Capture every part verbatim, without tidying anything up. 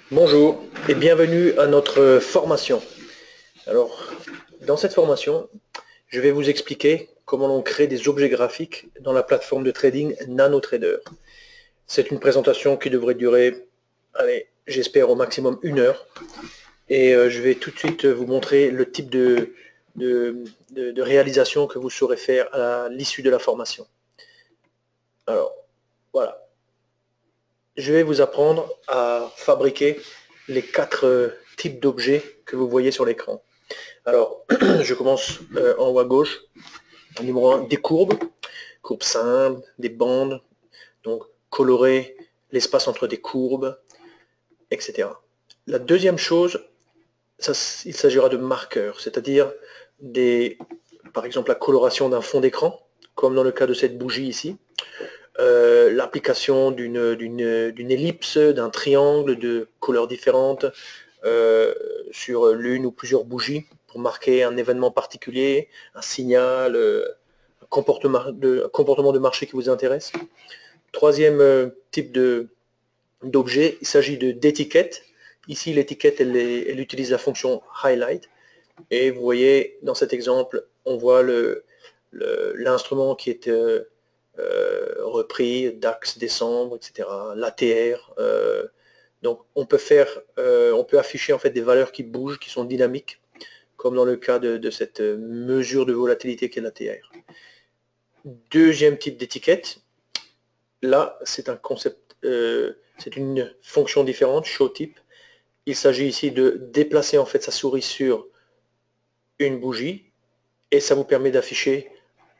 Bonjour et bienvenue à notre formation. Alors, dans cette formation, je vais vous expliquer comment on crée des objets graphiques dans la plateforme de trading NanoTrader. C'est une présentation qui devrait durer, allez, j'espère au maximum une heure. Et euh, je vais tout de suite vous montrer le type de, de, de, de réalisation que vous saurez faire à l'issue de la formation. Alors, voilà. Je vais vous apprendre à fabriquer les quatre types d'objets que vous voyez sur l'écran. Alors, je commence euh, en haut à gauche. Numéro un, des courbes, courbes simples, des bandes, donc colorer l'espace entre des courbes, et cetera. La deuxième chose, ça, il s'agira de marqueurs, c'est-à-dire des, par exemple la coloration d'un fond d'écran, comme dans le cas de cette bougie ici, euh, l'application d'une d'une ellipse, d'un triangle de couleurs différentes euh, sur l'une ou plusieurs bougies pour marquer un événement particulier, un signal, euh, un comportement de, un comportement de marché qui vous intéresse. Troisième euh, type de d'objet, il s'agit d'étiquettes. Ici, l'étiquette, elle, elle utilise la fonction highlight. Et vous voyez, dans cet exemple, on voit l'instrument qui est euh, euh, repris, DAX, décembre, et cetera, l'A T R. Euh, donc, on peut faire, euh, on peut afficher en fait des valeurs qui bougent, qui sont dynamiques, comme dans le cas de, de cette mesure de volatilité qu'est l'A T R. Deuxième type d'étiquette, là, c'est un concept, euh, c'est une fonction différente, show type. Il s'agit ici de déplacer en fait sa souris sur une bougie et ça vous permet d'afficher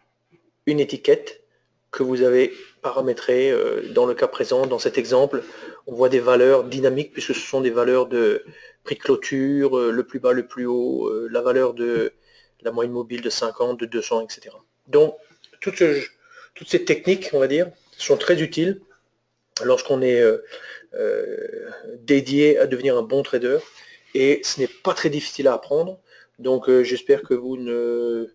une étiquette que vous avez paramétrée. Euh, dans le cas présent, dans cet exemple, on voit des valeurs dynamiques puisque ce sont des valeurs de prix de clôture, euh, le plus bas, le plus haut, euh, la valeur de la moyenne mobile de cinquante, de deux cents, et cetera. Donc, toutes, ce, toutes ces techniques, on va dire, sont très utiles lorsqu'on est euh, euh, dédié à devenir un bon trader et ce n'est pas très difficile à apprendre. Donc, euh, j'espère que vous ne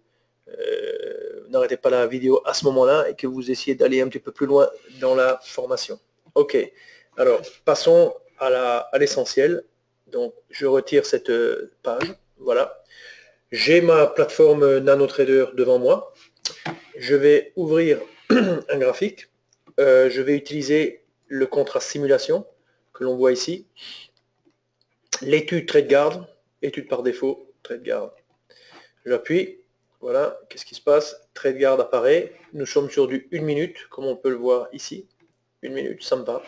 euh, n'arrêtez pas la vidéo à ce moment-là et que vous essayez d'aller un petit peu plus loin dans la formation. Ok, alors passons à l'essentiel. Donc je retire cette page. Voilà. J'ai ma plateforme NanoTrader devant moi. Je vais ouvrir un graphique. Euh, je vais utiliser le contrat simulation que l'on voit ici. L'étude TradeGuard, étude par défaut, TradeGuard. J'appuie. Voilà, qu'est-ce qui se passe? TradeGuard apparaît. Nous sommes sur du une minute, comme on peut le voir ici. Une minute, sympa.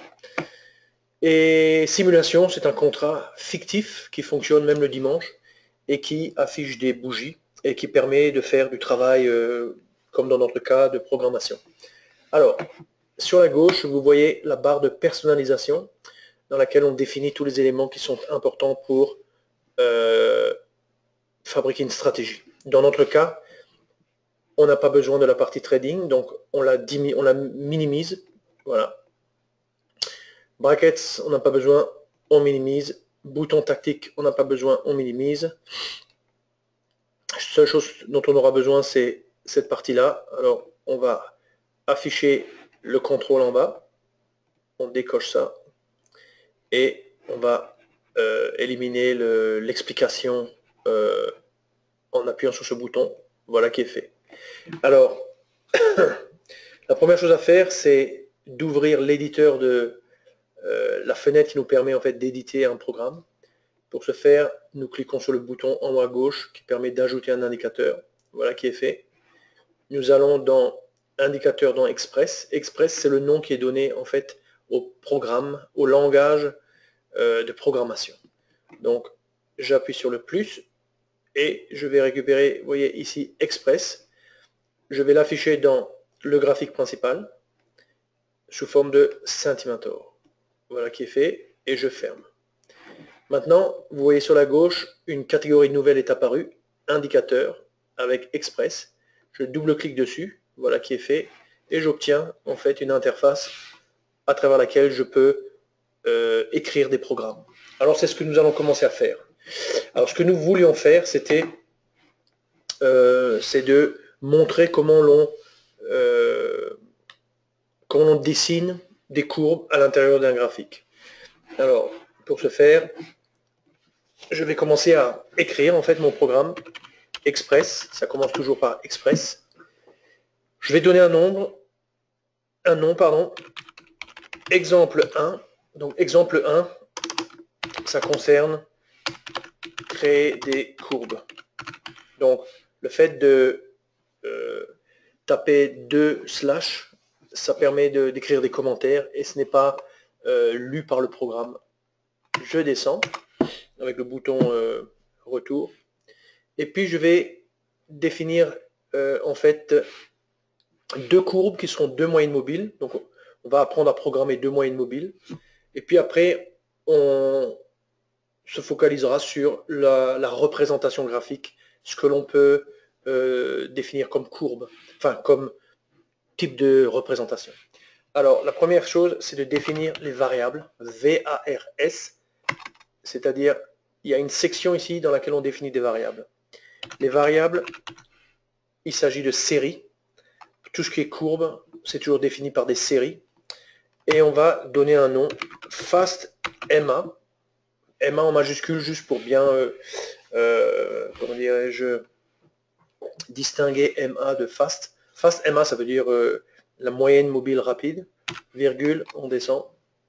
Et simulation, c'est un contrat fictif qui fonctionne même le dimanche et qui affiche des bougies et qui permet de faire du travail, euh, comme dans notre cas, de programmation. Alors, sur la gauche, vous voyez la barre de personnalisation dans laquelle on définit tous les éléments qui sont importants pour euh, fabriquer une stratégie. Dans notre cas, on n'a pas besoin de la partie trading, donc on la, on la minimise. Voilà. Brackets, on n'a pas besoin, on minimise. Bouton tactique, on n'a pas besoin, on minimise. La seule chose dont on aura besoin, c'est cette partie-là. Alors, on va afficher le contrôle en bas. On décoche ça. Et on va euh, éliminer l'explication le, euh, en appuyant sur ce bouton. Voilà qui est fait. Alors, la première chose à faire, c'est d'ouvrir l'éditeur de euh, la fenêtre qui nous permet en fait d'éditer un programme. Pour ce faire, nous cliquons sur le bouton en haut à gauche qui permet d'ajouter un indicateur. Voilà qui est fait. Nous allons dans indicateur dans Express. Express, c'est le nom qui est donné en fait au programme, au langage euh, de programmation. Donc, j'appuie sur le plus et je vais récupérer, vous voyez ici, Express. Je vais l'afficher dans le graphique principal sous forme de Sentimentor. Voilà qui est fait et je ferme. Maintenant, vous voyez sur la gauche, une catégorie nouvelle est apparue, indicateur, avec Express. Je double-clique dessus, voilà qui est fait, et j'obtiens en fait une interface à travers laquelle je peux euh, écrire des programmes. Alors c'est ce que nous allons commencer à faire. Alors ce que nous voulions faire, c'était euh, c'est de montrer comment l'on euh, comment on dessine des courbes à l'intérieur d'un graphique. Alors, Pour ce faire, je vais commencer à écrire en fait mon programme Express. Ça commence toujours par Express. Je vais donner un nombre, un nom, pardon, exemple un. Donc exemple un, ça concerne créer des courbes. Donc le fait de euh, taper deux slash, ça permet d'écrire des commentaires et ce n'est pas euh, lu par le programme. Je descends avec le bouton euh, retour et puis je vais définir euh, en fait deux courbes qui seront deux moyennes mobiles. Donc on va apprendre à programmer deux moyennes mobiles et puis après on se focalisera sur la, la représentation graphique, ce que l'on peut euh, définir comme courbe, enfin comme type de représentation. Alors la première chose, c'est de définir les variables V A R S, c'est-à-dire il y a une section ici dans laquelle on définit des variables. Les variables, il s'agit de séries. Tout ce qui est courbe, c'est toujours défini par des séries. Et on va donner un nom, fastMA, M A en majuscule, juste pour bien, euh, euh, comment dirais-je, distinguer M A de fast. FastMA, ça veut dire euh, la moyenne mobile rapide, virgule, on descend,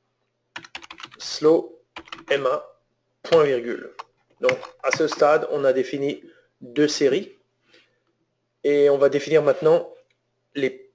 slow M A, point virgule. Donc à ce stade, on a défini deux séries. Et on va définir maintenant les,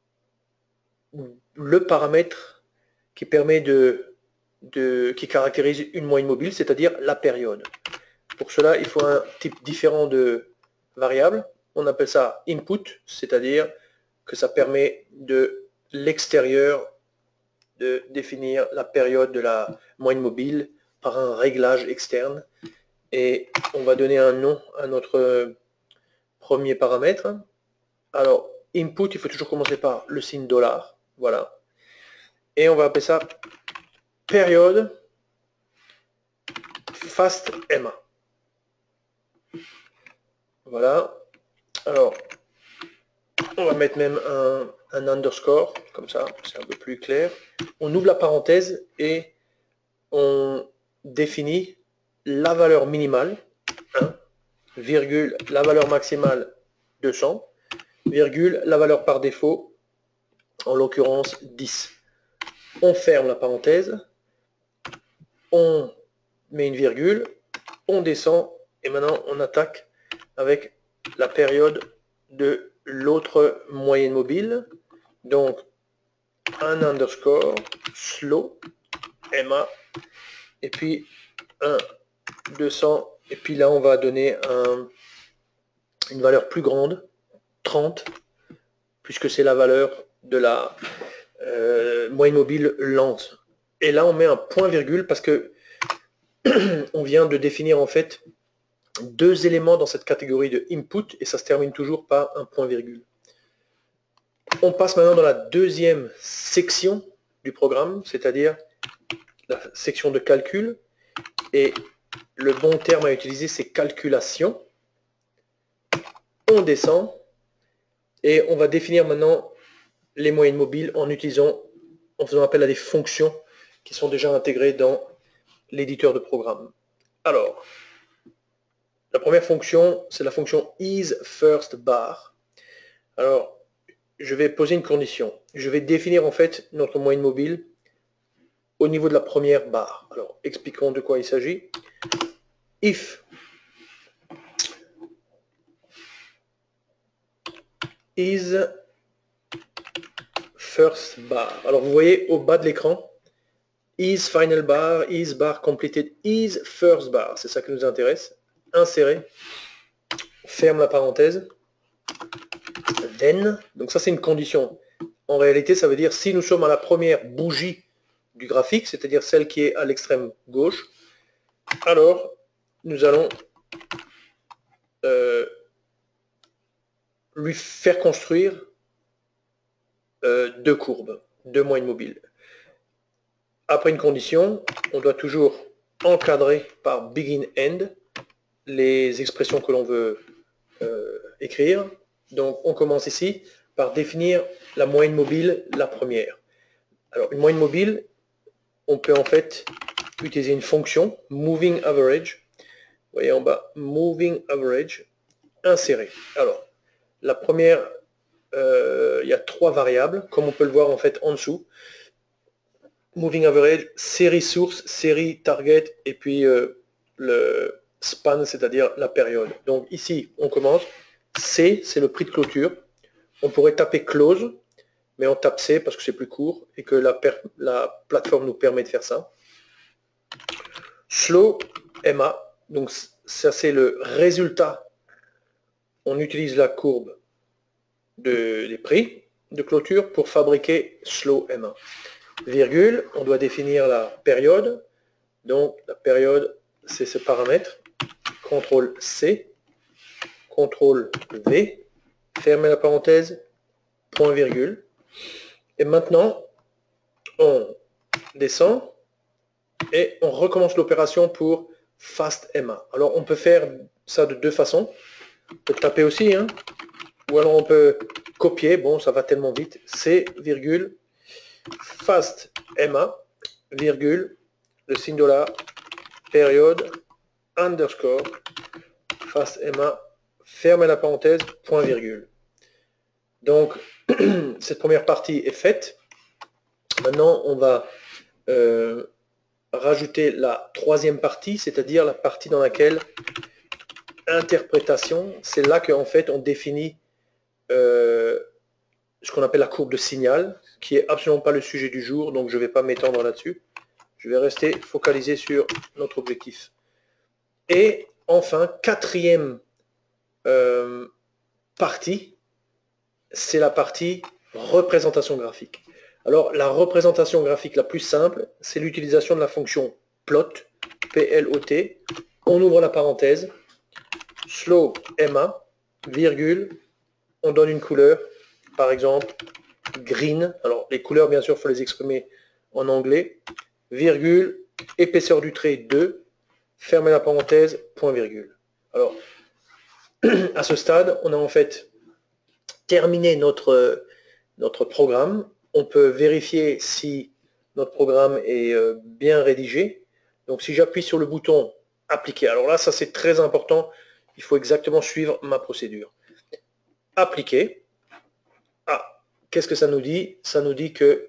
le paramètre qui permet de, de qui caractérise une moyenne mobile, c'est-à-dire la période. Pour cela, il faut un type différent de variable. On appelle ça input, c'est-à-dire que ça permet de l'extérieur de définir la période de la moyenne mobile par un réglage externe. Et on va donner un nom à notre premier paramètre. Alors, input, il faut toujours commencer par le signe dollar. Voilà. Et on va appeler ça période fastMA. Voilà. Alors, on va mettre même un, un underscore, comme ça, c'est un peu plus clair. On ouvre la parenthèse et on définit la valeur minimale, un, virgule, la valeur maximale, deux cents, virgule, la valeur par défaut, en l'occurrence dix. On ferme la parenthèse, on met une virgule, on descend, et maintenant on attaque avec la période de l'autre moyenne mobile. Donc un underscore, slow, M A, et puis un, deux cents, et puis là on va donner un, une valeur plus grande, trente, puisque c'est la valeur de la euh, moyenne mobile lente. Et là on met un point virgule parce que on vient de définir en fait deux éléments dans cette catégorie de input et ça se termine toujours par un point virgule. On passe maintenant dans la deuxième section du programme, c'est-à-dire la section de calcul, et le bon terme à utiliser c'est calculation. On descend et on va définir maintenant les moyennes mobiles en utilisant, en faisant appel à des fonctions qui sont déjà intégrées dans l'éditeur de programme. Alors, la première fonction, c'est la fonction isFirstBar. Alors, je vais poser une condition. Je vais définir en fait notre moyenne mobile au niveau de la première barre. Alors, expliquons de quoi il s'agit. If isFirstBar. Alors, vous voyez au bas de l'écran, isFinalBar, isBar completed, isFirstBar. C'est ça qui nous intéresse. Insérer. Ferme la parenthèse. Then, donc ça c'est une condition. En réalité, ça veut dire si nous sommes à la première bougie du graphique, c'est-à-dire celle qui est à l'extrême gauche, alors nous allons euh, lui faire construire euh, deux courbes, deux moyennes mobiles. Après une condition, on doit toujours encadrer par begin end les expressions que l'on veut euh, écrire. Donc on commence ici par définir la moyenne mobile, la première. Alors une moyenne mobile, on peut en fait utiliser une fonction, moving average. Vous voyez en bas, moving average, insérer. Alors, la première, euh, il y a trois variables, comme on peut le voir en fait en dessous. Moving average, série source, série target, et puis euh, le span, c'est-à-dire la période. Donc ici, on commence. C, c'est le prix de clôture. On pourrait taper close, mais on tape C parce que c'est plus court et que la, la plateforme nous permet de faire ça. Slow, M A, donc ça c'est le résultat. On utilise la courbe de, des prix de clôture pour fabriquer slow M A. Virgule, on doit définir la période. Donc la période, c'est ce paramètre. contrôle C, contrôle V, fermez la parenthèse, point virgule. Et maintenant, on descend et on recommence l'opération pour fast M A. Alors on peut faire ça de deux façons. On peut taper aussi, hein, ou alors on peut copier. Bon, ça va tellement vite. C, virgule, fast M A, virgule, le signe dollar, période, underscore, fast M A, fermez la parenthèse, point virgule. Donc, cette première partie est faite. Maintenant, on va euh, rajouter la troisième partie, c'est-à-dire la partie dans laquelle interprétation, c'est là qu'en fait on définit euh, ce qu'on appelle la courbe de signal, qui est absolument pas le sujet du jour, donc je ne vais pas m'étendre là-dessus. Je vais rester focalisé sur notre objectif. Et enfin, quatrième euh, partie, c'est la partie représentation graphique. Alors, la représentation graphique la plus simple, c'est l'utilisation de la fonction plot, P L O T. On ouvre la parenthèse, slow M A, virgule, on donne une couleur, par exemple, green. Alors, les couleurs, bien sûr, il faut les exprimer en anglais. Virgule, épaisseur du trait deux, fermez la parenthèse, point virgule. Alors, à ce stade, on a en fait terminé notre, notre programme. On peut vérifier si notre programme est bien rédigé. Donc, si j'appuie sur le bouton appliquer, alors là, ça c'est très important. Il faut exactement suivre ma procédure. Appliquer. Ah, qu'est-ce que ça nous dit? Ça nous dit que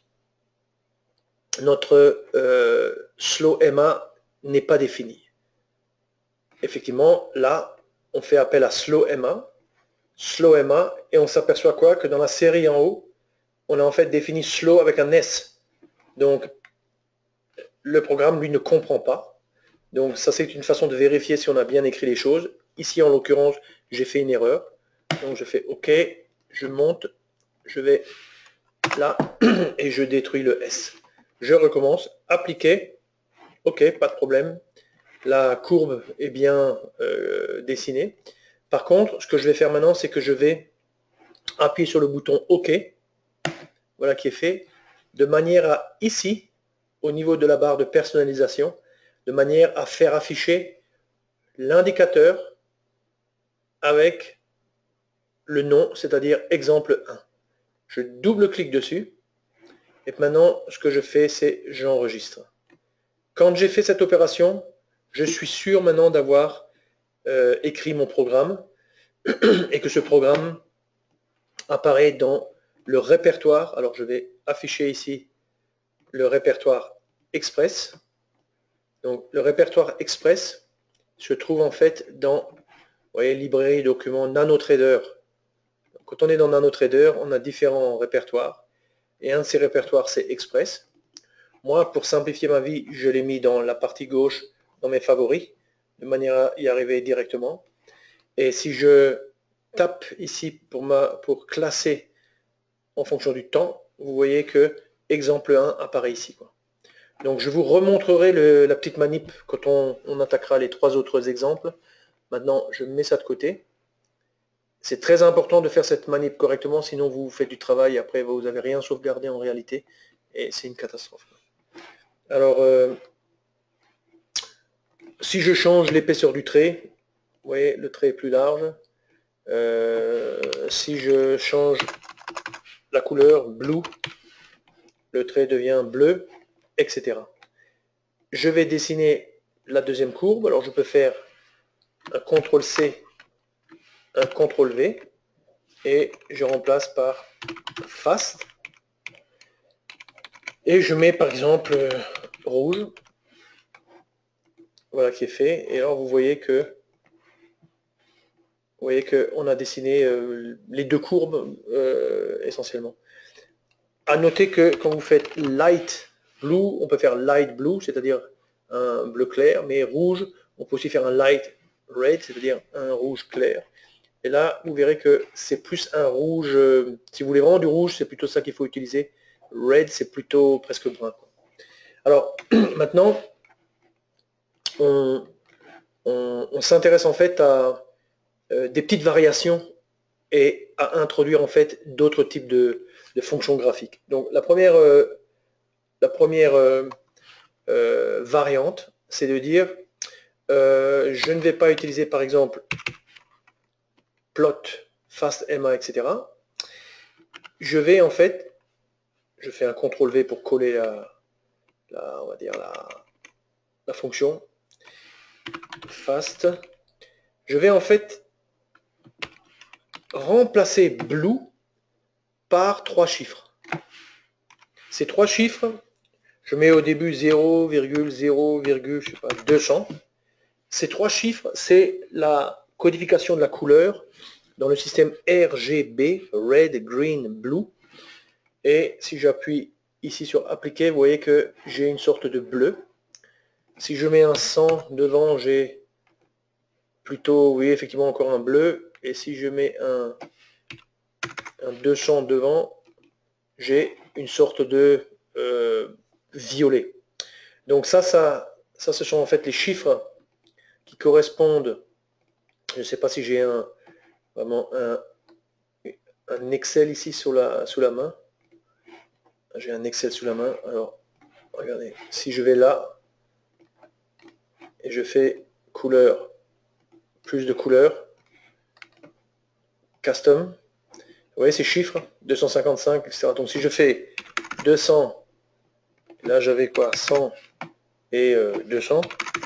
notre euh, slow M A n'est pas défini. Effectivement, là, on fait appel à slow M A, slow M A, et on s'aperçoit quoi? Que dans la série en haut, on a en fait défini slow avec un S. Donc, le programme, lui, ne comprend pas. Donc, ça, c'est une façon de vérifier si on a bien écrit les choses. Ici, en l'occurrence, j'ai fait une erreur. Donc, je fais OK, je monte, je vais là, et je détruis le S. Je recommence, appliquer, OK, pas de problème. La courbe est bien euh, dessinée. Par contre, ce que je vais faire maintenant, c'est que je vais appuyer sur le bouton OK, voilà qui est fait, de manière à, ici, au niveau de la barre de personnalisation, de manière à faire afficher l'indicateur avec le nom, c'est-à-dire exemple un. Je double-clique dessus, et maintenant, ce que je fais, c'est j'enregistre. Quand j'ai fait cette opération, je suis sûr maintenant d'avoir euh, écrit mon programme, et que ce programme apparaît dans le répertoire. Alors, je vais afficher ici le répertoire Express. Donc, le répertoire Express se trouve en fait dans, vous voyez, librairie, documents, NanoTrader. Quand on est dans NanoTrader, on a différents répertoires. Et un de ces répertoires, c'est Express. Moi, pour simplifier ma vie, je l'ai mis dans la partie gauche, dans mes favoris, de manière à y arriver directement. Et si je tape ici pour, ma, pour classer en fonction du temps, vous voyez que exemple un apparaît ici, quoi. Donc je vous remontrerai le, la petite manip quand on, on attaquera les trois autres exemples. Maintenant, je mets ça de côté. C'est très important de faire cette manip correctement, sinon vous faites du travail et après vous n'avez rien sauvegardé en réalité, et c'est une catastrophe. Alors, euh, si je change l'épaisseur du trait, vous voyez, le trait est plus large. Euh, si je change la couleur blue, le trait devient bleu, et cetera. je vais dessiner la deuxième courbe. Alors je peux faire un contrôle C, un contrôle V, et je remplace par fast. Et je mets par exemple euh, rouge. Voilà qui est fait. Et alors vous voyez que vous voyez qu'on a dessiné euh, les deux courbes euh, essentiellement. À noter que quand vous faites light blue, on peut faire light blue, c'est-à-dire un bleu clair, mais rouge, on peut aussi faire un light red, c'est-à-dire un rouge clair. Et là, vous verrez que c'est plus un rouge, euh, si vous voulez vraiment du rouge, c'est plutôt ça qu'il faut utiliser. Red, c'est plutôt presque brun, quoi. Alors, maintenant, on, on, on s'intéresse en fait à euh, des petites variations et à introduire en fait d'autres types de, de fonctions graphiques. Donc la première, euh, la première euh, euh, variante, c'est de dire euh, je ne vais pas utiliser par exemple plot, fast M A, et cetera. Je vais en fait, je fais un contrôle V pour coller la, la on va dire la, la fonction fast. Je vais en fait remplacer blue par trois chiffres. Ces trois chiffres, je mets au début zéro virgule zéro, je sais pas, deux cents. Ces trois chiffres, c'est la codification de la couleur dans le système R G B, Red, Green, Blue. Et si j'appuie ici sur appliquer, vous voyez que j'ai une sorte de bleu. Si je mets un cent devant, j'ai plutôt, oui, effectivement encore un bleu. Et si je mets un, un deux cents devant, j'ai une sorte de euh, violet. Donc ça, ça, ça, ce sont en fait les chiffres qui correspondent. Je ne sais pas si j'ai un vraiment un, un Excel ici sous la, sous la main. J'ai un Excel sous la main. Alors, regardez, si je vais là et je fais couleur, plus de couleurs, custom, vous voyez ces chiffres, deux cent cinquante-cinq, et cetera. Donc si je fais deux cents, là j'avais quoi, cent et euh, deux cents,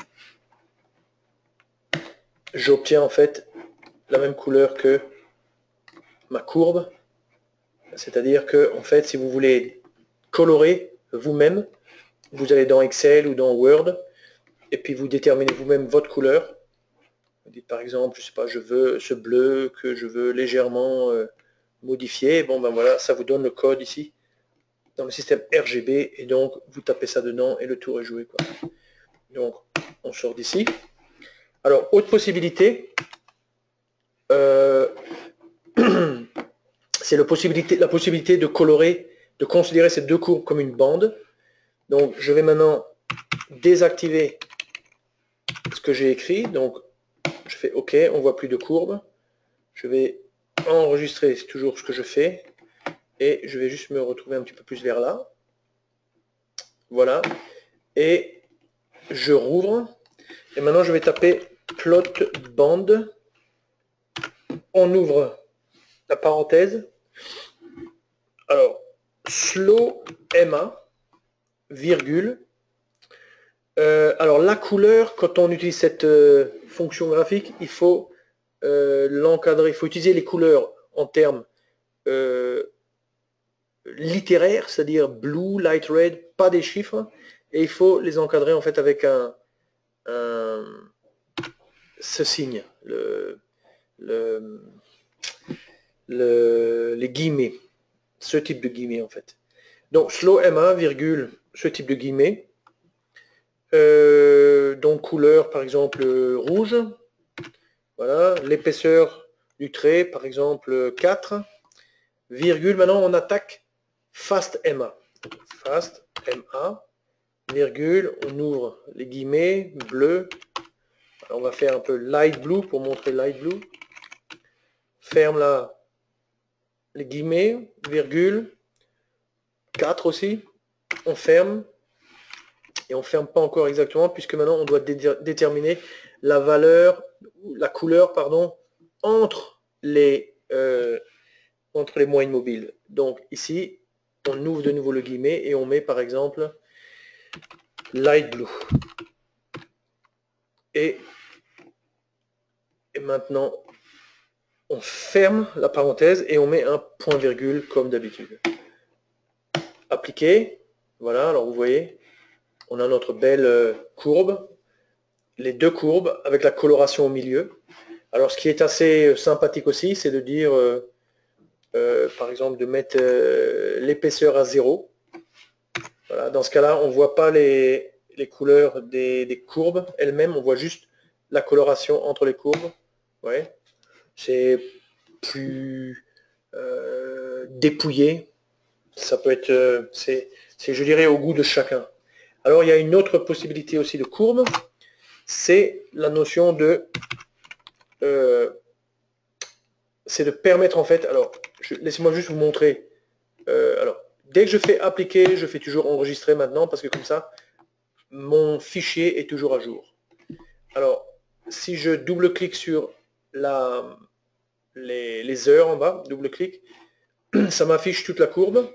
j'obtiens en fait la même couleur que ma courbe. C'est-à-dire que en fait, si vous voulez colorer vous-même, vous allez dans Excel ou dans Word, et puis vous déterminez vous-même votre couleur. Vous dites par exemple, je sais pas, je veux ce bleu que je veux légèrement euh, modifier. Bon ben voilà, ça vous donne le code ici dans le système R G B, et donc vous tapez ça dedans et le tour est joué, quoi. Donc on sort d'ici. Alors autre possibilité, euh, c'est la possibilité, la possibilité de colorer, de considérer ces deux courbes comme une bande. Donc je vais maintenant désactiver ce que j'ai écrit. Donc je fais OK, on voit plus de courbes. Je vais enregistrer toujours ce que je fais et je vais juste me retrouver un petit peu plus vers là. Voilà. Et je rouvre. Et maintenant je vais taper plot band. On ouvre la parenthèse. Alors slow M A, virgule. Euh, alors la couleur, quand on utilise cette euh, fonction graphique, il faut euh, l'encadrer, il faut utiliser les couleurs en termes euh, littéraires, c'est-à-dire blue, light red, pas des chiffres, et il faut les encadrer en fait avec un, un ce signe, le, le, le, les guillemets, ce type de guillemets en fait. Donc slow M un, virgule, ce type de guillemets. Euh, donc couleur par exemple rouge, voilà, l'épaisseur du trait par exemple quatre, virgule, maintenant on attaque fast M A, fast M A, virgule, on ouvre les guillemets, bleu, alors on va faire un peu light blue pour montrer light blue, ferme là les guillemets, virgule, quatre aussi, on ferme, et on ne ferme pas encore exactement puisque maintenant on doit dé déterminer la valeur, la couleur pardon, entre les, euh, entre les moyennes mobiles. Donc ici, on ouvre de nouveau le guillemet et on met par exemple light blue. Et, et maintenant, on ferme la parenthèse et on met un point virgule comme d'habitude. Appliquer. Voilà, alors vous voyez, on a notre belle courbe, les deux courbes avec la coloration au milieu. Alors ce qui est assez sympathique aussi, c'est de dire, euh, euh, par exemple, de mettre euh, l'épaisseur à zéro. Voilà, dans ce cas-là, on ne voit pas les, les couleurs des, des courbes elles-mêmes, on voit juste la coloration entre les courbes. Ouais. C'est plus euh, dépouillé. Ça peut être, euh, c'est, je dirais, au goût de chacun. Alors il y a une autre possibilité aussi de courbe, c'est la notion de, euh, c'est de permettre en fait, alors laissez-moi juste vous montrer, euh, alors dès que je fais appliquer, je fais toujours enregistrer maintenant, parce que comme ça, mon fichier est toujours à jour. Alors, si je double-clique sur la, les, les heures en bas, double-clic, ça m'affiche toute la courbe.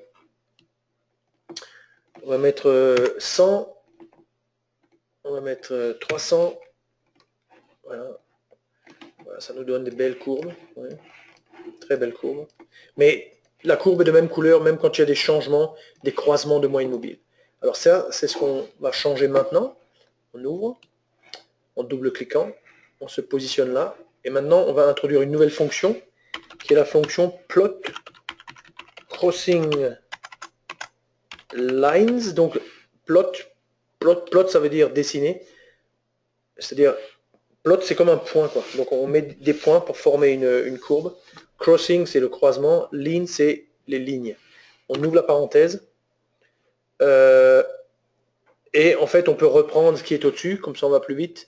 On va mettre cent, on va mettre trois cents, voilà. Voilà, ça nous donne des belles courbes, ouais. Très belles courbes. Mais la courbe est de même couleur, même quand il y a des changements, des croisements de moyenne mobile. Alors ça, c'est ce qu'on va changer maintenant. On ouvre, en double-cliquant, on se positionne là, et maintenant on va introduire une nouvelle fonction, qui est la fonction plot crossing lines. Donc plot, plot, plot ça veut dire dessiner, c'est-à-dire plot c'est comme un point, quoi. Donc on met des points pour former une, une courbe. Crossing c'est le croisement, line c'est les lignes. On ouvre la parenthèse, euh, et en fait on peut reprendre ce qui est au-dessus, comme ça on va plus vite.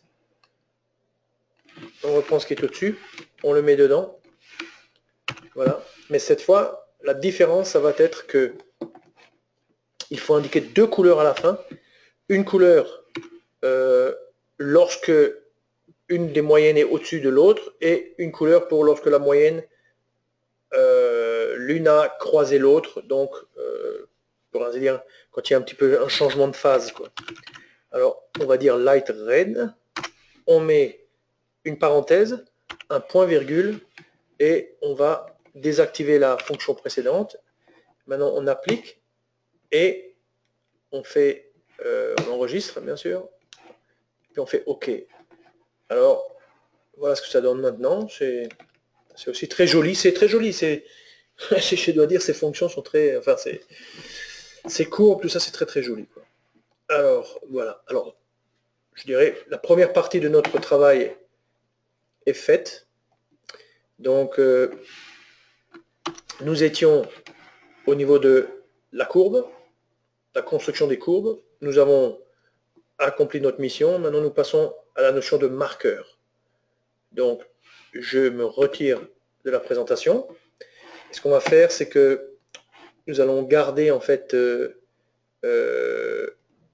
On reprend ce qui est au-dessus, on le met dedans. Voilà. Mais cette fois, la différence, ça va être que il faut indiquer deux couleurs à la fin. Une couleur euh, lorsque une des moyennes est au-dessus de l'autre, et une couleur pour lorsque la moyenne, euh, l'une a croisé l'autre, donc euh, pour ainsi dire, quand il y a un petit peu un changement de phase, quoi. Alors, on va dire light red, on met une parenthèse, un point virgule, et on va désactiver la fonction précédente. Maintenant, on applique, et on fait, euh, on enregistre, bien sûr, puis on fait OK. Alors, voilà ce que ça donne maintenant. C'est aussi très joli. C'est très joli. C'est, je dois dire, ces fonctions sont très, enfin, c'est court, plus ça, c'est très très joli, quoi. Alors, voilà. Alors, je dirais, la première partie de notre travail est faite. Donc, euh, nous étions au niveau de la courbe, la construction des courbes. Nous avons accompli notre mission. Maintenant, nous passons à la notion de marqueur. Donc, je me retire de la présentation. Et ce qu'on va faire, c'est que nous allons garder en fait, euh, euh,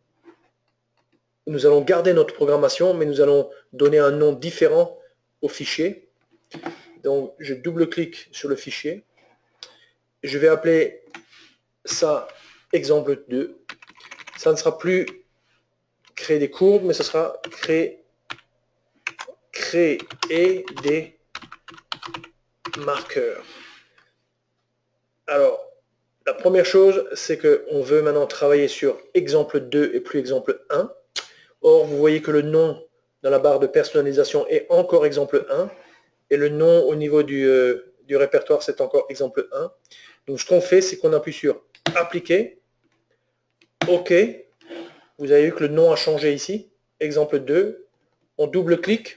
nous allons garder notre programmation, mais nous allons donner un nom différent au fichier. Donc, je double-clique sur le fichier. Je vais appeler ça exemple deux. Ça ne sera plus créer des courbes, mais ce sera créer, créer des marqueurs. Alors, la première chose, c'est qu'on veut maintenant travailler sur exemple deux et plus exemple un. Or, vous voyez que le nom dans la barre de personnalisation est encore exemple un. Et le nom au niveau du, euh, du répertoire, c'est encore exemple un. Donc, ce qu'on fait, c'est qu'on appuie sur Appliquer. OK. Vous avez vu que le nom a changé ici. Exemple deux. On double-clique.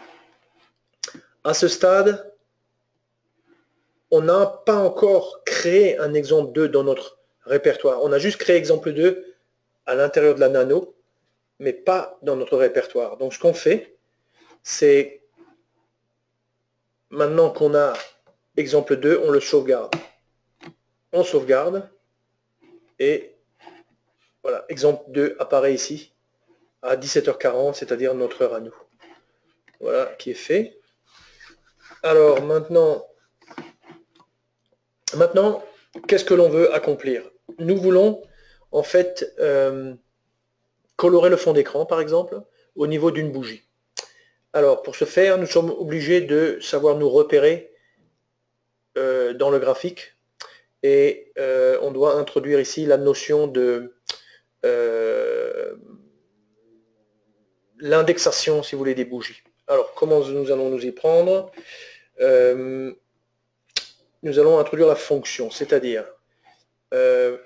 À ce stade, on n'a pas encore créé un exemple deux dans notre répertoire. On a juste créé exemple deux à l'intérieur de la nano, mais pas dans notre répertoire. Donc ce qu'on fait, c'est maintenant qu'on a exemple deux, on le sauvegarde. On sauvegarde, et voilà, exemple deux apparaît ici à dix-sept heures quarante, c'est-à-dire notre heure à nous. Voilà qui est fait. Alors maintenant, maintenant qu'est-ce que l'on veut accomplir? Nous voulons en fait euh, colorer le fond d'écran, par exemple, au niveau d'une bougie. Alors, pour ce faire, nous sommes obligés de savoir nous repérer euh, dans le graphique. Et euh, on doit introduire ici la notion de euh, l'indexation, si vous voulez, des bougies. Alors, comment nous allons nous y prendre? euh, Nous allons introduire la fonction, c'est-à-dire, euh,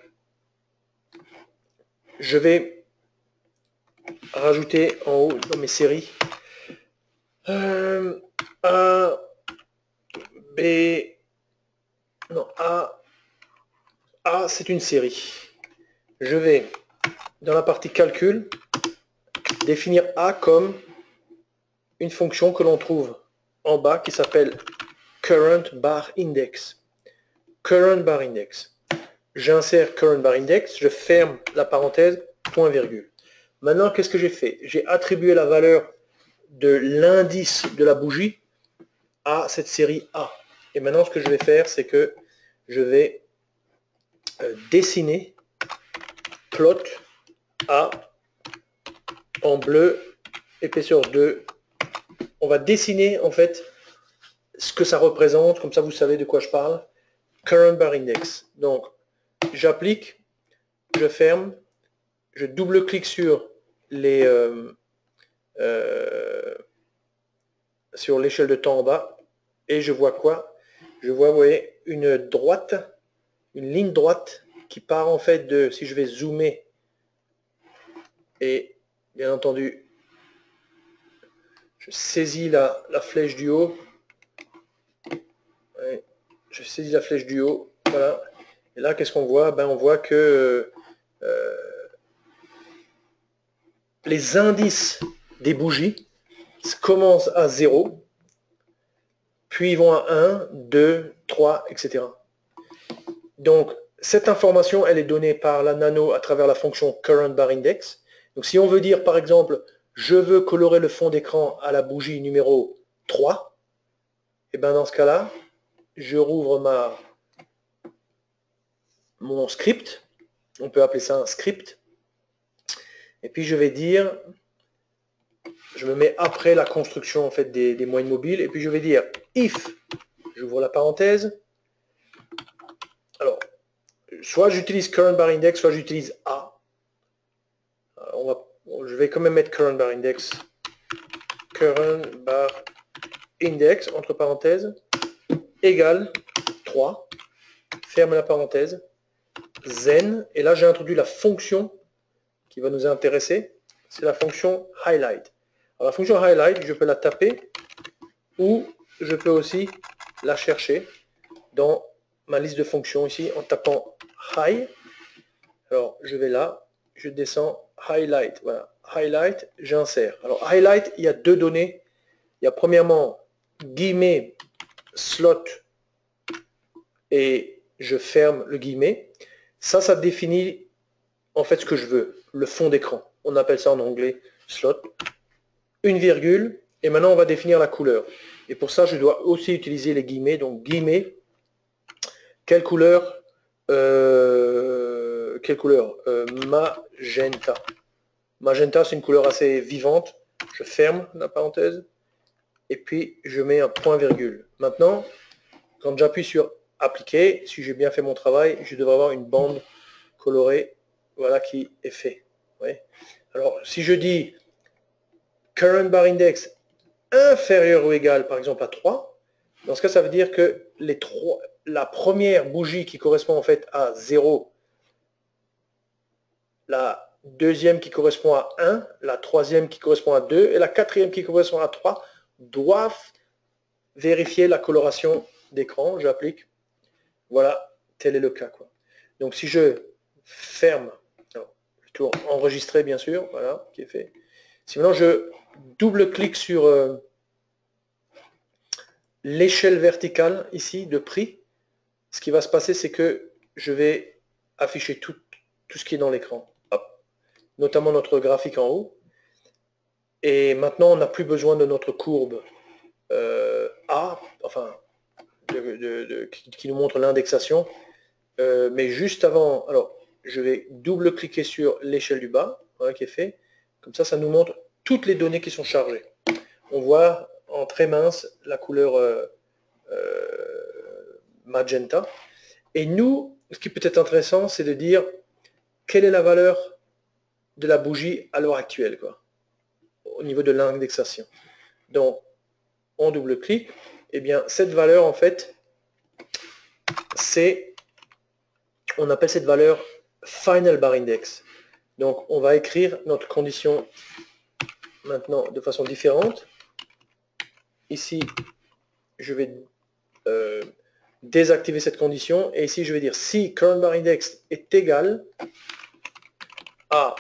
je vais rajouter en haut dans mes séries euh, A, B, non, A, A c'est une série. Je vais, dans la partie calcul, définir A comme une fonction que l'on trouve en bas qui s'appelle current bar index. Current bar index. J'insère current bar index, je ferme la parenthèse, point virgule. Maintenant, qu'est-ce que j'ai fait? J'ai attribué la valeur de l'indice de la bougie à cette série A. Et maintenant, ce que je vais faire, c'est que je vais euh, dessiner plot A en bleu, épaisseur deux. On va dessiner en fait ce que ça représente, comme ça vous savez de quoi je parle. Current bar index. Donc, j'applique, je ferme, je double-clique sur les euh, euh, sur l'échelle de temps en bas et je vois quoi? Je vois, vous voyez, une droite, une ligne droite qui part en fait de, si je vais zoomer et bien entendu je saisis la, la flèche du haut, ouais, je saisis la flèche du haut, voilà, et là qu'est-ce qu'on voit? Ben on voit que euh, les indices des bougies commencent à zéro, puis ils vont à un, deux, trois, et cetera. Donc, cette information, elle est donnée par la nano à travers la fonction current bar index. Donc, si on veut dire, par exemple, je veux colorer le fond d'écran à la bougie numéro trois, et bien dans ce cas-là, je rouvre ma, mon script. On peut appeler ça un script. Et puis, je vais dire, je me mets après la construction en fait, des, des moyens mobiles, et puis je vais dire if, j'ouvre la parenthèse. Alors, soit j'utilise current bar index, soit j'utilise A. On va, je vais quand même mettre current bar index. Current bar index, entre parenthèses, égale trois. Ferme la parenthèse. Zen. Et là, j'ai introduit la fonction qui va nous intéresser. C'est la fonction highlight. Alors, la fonction highlight, je peux la taper ou je peux aussi la chercher dans ma liste de fonctions ici en tapant high. Alors, je vais là, je descends, highlight, voilà, highlight, j'insère. Alors, highlight, il y a deux données. Il y a premièrement, guillemet, slot, et je ferme le guillemet. Ça, ça définit en fait ce que je veux, le fond d'écran. On appelle ça en anglais slot. Une virgule, et maintenant on va définir la couleur. Et pour ça, je dois aussi utiliser les guillemets. Donc, guillemets, quelle couleur euh, Quelle couleur euh, Magenta. Magenta, c'est une couleur assez vivante. Je ferme la parenthèse et puis je mets un point virgule. Maintenant, quand j'appuie sur appliquer, si j'ai bien fait mon travail, je devrais avoir une bande colorée, voilà, qui est fait. Ouais. Alors, si je dis current bar index inférieur ou égal, par exemple, à trois, dans ce cas, ça veut dire que les trois, la première bougie qui correspond en fait à zéro, la deuxième qui correspond à un, la troisième qui correspond à deux et la quatrième qui correspond à trois doivent vérifier la coloration d'écran. J'applique. Voilà, tel est le cas, quoi. Donc si je ferme, alors, plutôt enregistrer bien sûr, voilà, qui est fait. Si maintenant je double-clique sur euh, l'échelle verticale ici de prix, ce qui va se passer, c'est que je vais afficher tout, tout ce qui est dans l'écran. Notamment notre graphique en haut. Et maintenant, on n'a plus besoin de notre courbe euh, A, enfin, de, de, de, qui, qui nous montre l'indexation. Euh, mais juste avant, alors, je vais double-cliquer sur l'échelle du bas, voilà, qui est fait. Comme ça, ça nous montre toutes les données qui sont chargées. On voit en très mince la couleur euh, euh, magenta. Et nous, ce qui peut être intéressant, c'est de dire quelle est la valeur de la bougie à l'heure actuelle, quoi, au niveau de l'indexation. Donc, on double-clique, et bien cette valeur, en fait, c'est, on appelle cette valeur Final Bar Index. Donc, on va écrire notre condition maintenant de façon différente. Ici, je vais euh, désactiver cette condition, et ici, je vais dire si Current Bar Index est égal à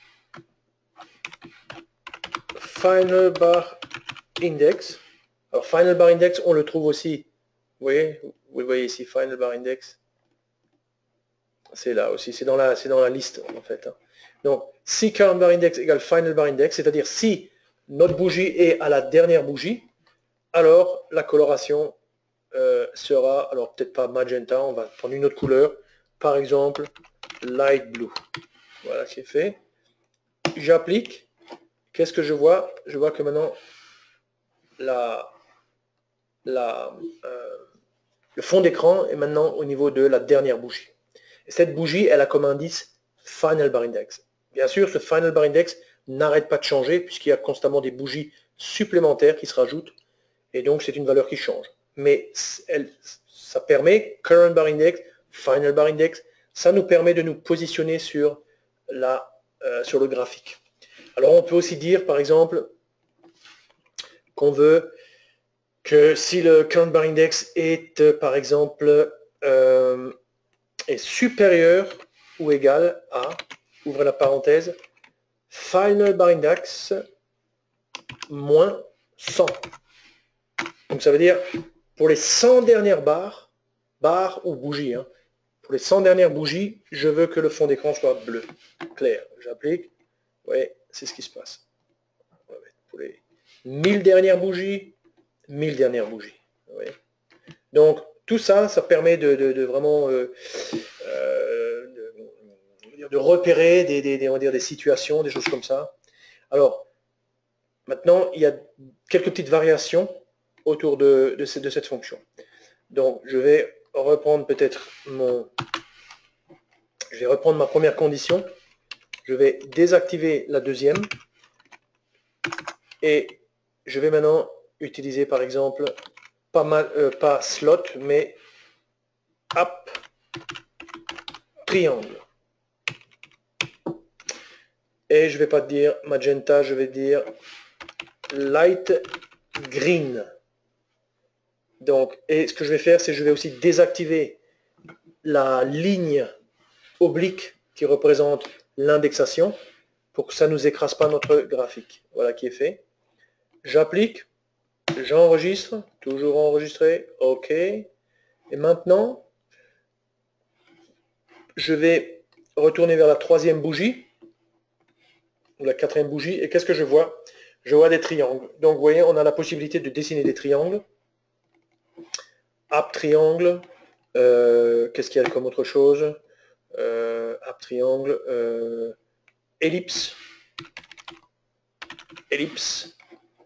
Final Bar Index. Alors, Final Bar Index, on le trouve aussi, vous voyez, vous le voyez ici, Final Bar Index. C'est là aussi, c'est dans, la, dans la liste en fait. Donc, si Current Bar Index égale Final Bar Index, c'est-à-dire si notre bougie est à la dernière bougie, alors la coloration euh, sera, alors peut-être pas magenta, on va prendre une autre couleur, par exemple light blue. Voilà, c'est fait. J'applique. Qu'est-ce que je vois? Je vois que maintenant la, la, euh, le fond d'écran est maintenant au niveau de la dernière bougie. Et cette bougie, elle a comme indice Final Bar Index. Bien sûr, ce Final Bar Index n'arrête pas de changer puisqu'il y a constamment des bougies supplémentaires qui se rajoutent. Et donc, c'est une valeur qui change. Mais elle, ça permet, Current Bar Index, Final Bar Index, ça nous permet de nous positionner sur, la, euh, sur le graphique. Alors, on peut aussi dire, par exemple, qu'on veut que si le Current Bar Index est, euh, par exemple, euh, est supérieur ou égal à, ouvrez la parenthèse, Final Bar Index moins cent. Donc ça veut dire, pour les cent dernières barres, barres ou bougies, hein, pour les cent dernières bougies, je veux que le fond d'écran soit bleu, clair. J'applique, oui, c'est ce qui se passe. Pour les mille dernières bougies, mille dernières bougies. Oui. Donc tout ça, ça permet de, de, de vraiment euh, euh, de, de repérer des, des, des, on va dire, des situations, des choses comme ça. Alors, maintenant, il y a quelques petites variations autour de, de, cette, de cette fonction. Donc, je vais reprendre peut-être mon... Je vais reprendre ma première condition. Je vais désactiver la deuxième. Et je vais maintenant utiliser, par exemple, pas, mal, euh, pas slot, mais app triangle. Et je ne vais pas dire magenta, je vais dire light green. Donc, et ce que je vais faire, c'est que je vais aussi désactiver la ligne oblique qui représente l'indexation pour que ça ne nous écrase pas notre graphique. Voilà qui est fait. J'applique, j'enregistre, toujours enregistré, OK. Et maintenant, je vais retourner vers la troisième bougie, ou la quatrième bougie, et qu'est-ce que je vois? Je vois des triangles. Donc, vous voyez, on a la possibilité de dessiner des triangles. App triangle, euh, qu'est-ce qu'il y a comme autre chose? euh, App triangle, euh, ellipse, ellipse,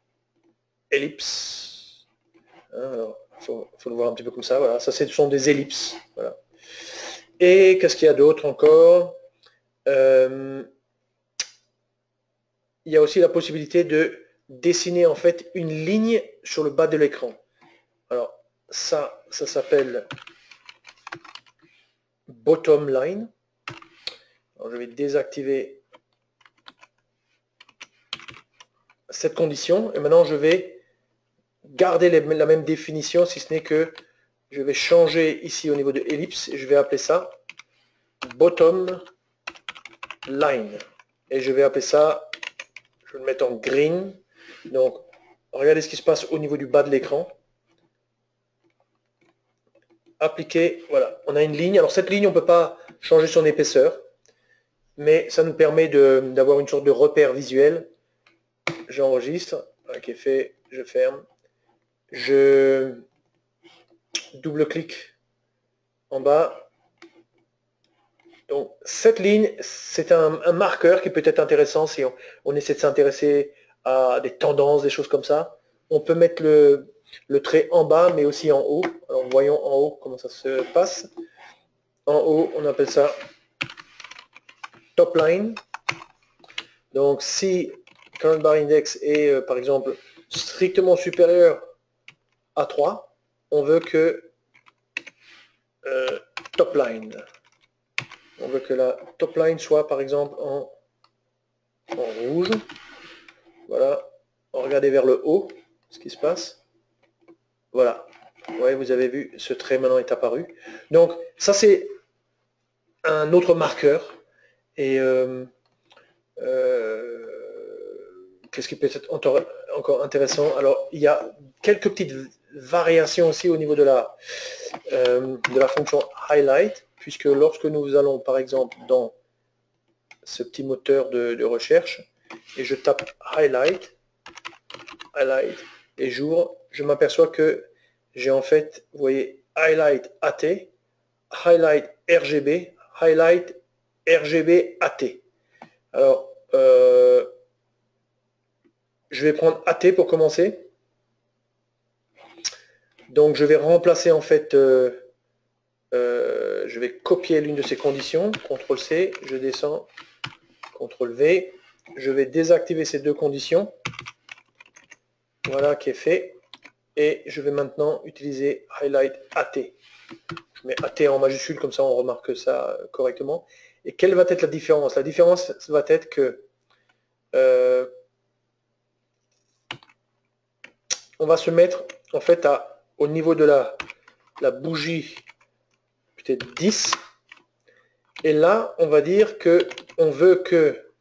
ellipse. Alors, faut, faut le voir un petit peu comme ça. Voilà, ça, ce sont des ellipses. Voilà. Et qu'est-ce qu'il y a d'autre encore? euh, Il y a aussi la possibilité de dessiner en fait une ligne sur le bas de l'écran. Alors, ça, ça s'appelle bottom line. Alors, je vais désactiver cette condition et maintenant je vais garder les, la même définition, si ce n'est que je vais changer ici au niveau de ellipse et je vais appeler ça bottom line et je vais appeler ça, je vais le mettre en green. Donc regardez ce qui se passe au niveau du bas de l'écran. Appliquer, voilà, on a une ligne. Alors cette ligne, on ne peut pas changer son épaisseur, mais ça nous permet d'avoir une sorte de repère visuel. J'enregistre, voilà, qui est fait, je ferme. Je double-clique en bas, Donc cette ligne, c'est un, un marqueur qui peut être intéressant si on, on essaie de s'intéresser à des tendances, des choses comme ça. On peut mettre le, le trait en bas, mais aussi en haut. Alors voyons en haut comment ça se passe. En haut, on appelle ça top line. Donc si current bar index est euh, par exemple strictement supérieur à trois, on veut que euh, top line. On veut que la top line soit par exemple en, en rouge. Voilà. Regardez vers le haut ce qui se passe. Voilà. Ouais, vous avez vu, ce trait maintenant est apparu. Donc ça c'est un autre marqueur. Et euh, euh, qu'est-ce qui peut être encore intéressant? Alors il y a quelques petites variations aussi au niveau de la, euh, de la fonction highlight, puisque lorsque nous allons par exemple dans ce petit moteur de, de recherche et je tape highlight, highlight et j'ouvre, je m'aperçois que j'ai en fait, vous voyez, highlight A T, highlight R G B, highlight R G B A T. Alors, euh, je vais prendre A T pour commencer. Donc, je vais remplacer en fait, euh, euh, je vais copier l'une de ces conditions, contrôle C, je descends, contrôle V, je vais désactiver ces deux conditions. Voilà qui est fait. Et je vais maintenant utiliser highlight A T. Je mets A T en majuscule, comme ça on remarque ça correctement. Et quelle va être la différence? La différence va être que euh, on va se mettre en fait à, au niveau de la, la bougie peut-être dix. Et là, on va dire que on veut que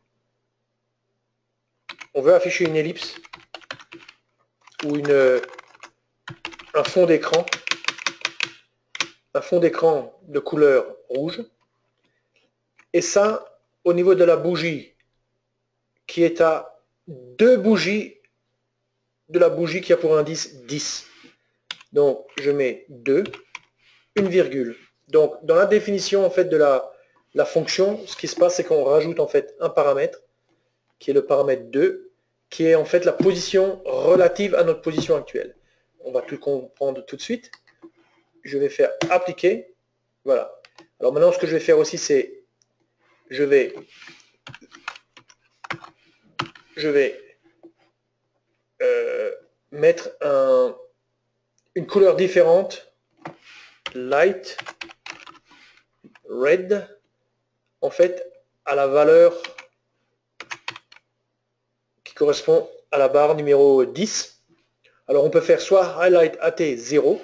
on veut afficher une ellipse ou une, un fond d'écran, un fond d'écran de couleur rouge. Et ça, au niveau de la bougie qui est à deux bougies de la bougie qui a pour indice dix. Donc, je mets deux, une virgule. Donc, dans la définition en fait de la, la fonction, ce qui se passe, c'est qu'on rajoute en fait un paramètre, qui est le paramètre deux, qui est en fait la position relative à notre position actuelle. On va tout comprendre tout de suite. Je vais faire appliquer. Voilà. Alors maintenant, ce que je vais faire aussi, c'est je vais je vais euh, mettre un, une couleur différente, light, red, en fait, à la valeur qui correspond à la barre numéro dix. Alors on peut faire soit highlight A T zéro,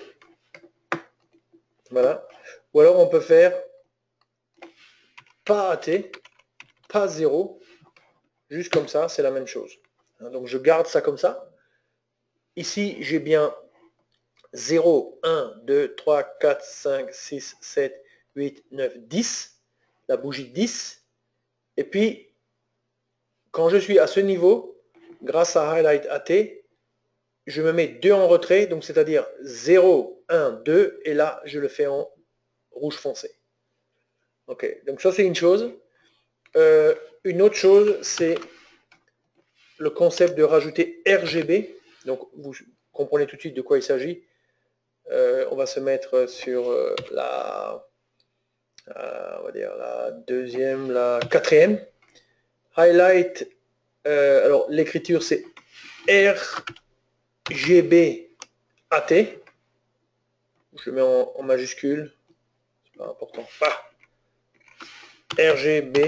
voilà, ou alors on peut faire pas A T, pas zéro, juste comme ça, c'est la même chose. Donc je garde ça comme ça. Ici, j'ai bien zéro, un, deux, trois, quatre, cinq, six, sept, huit, neuf, dix, la bougie dix. Et puis, quand je suis à ce niveau, grâce à Highlight A T, je me mets deux en retrait, donc c'est-à-dire zéro, un, deux, et là, je le fais en rouge foncé. Ok, donc ça c'est une chose. Euh, une autre chose, c'est le concept de rajouter R G B. Donc vous comprenez tout de suite de quoi il s'agit. Euh, on va se mettre sur euh, la, euh, on va dire la deuxième, la quatrième. Highlight, euh, alors l'écriture c'est R G B A T. Je le mets en, en majuscule, c'est pas important. Ah. R G B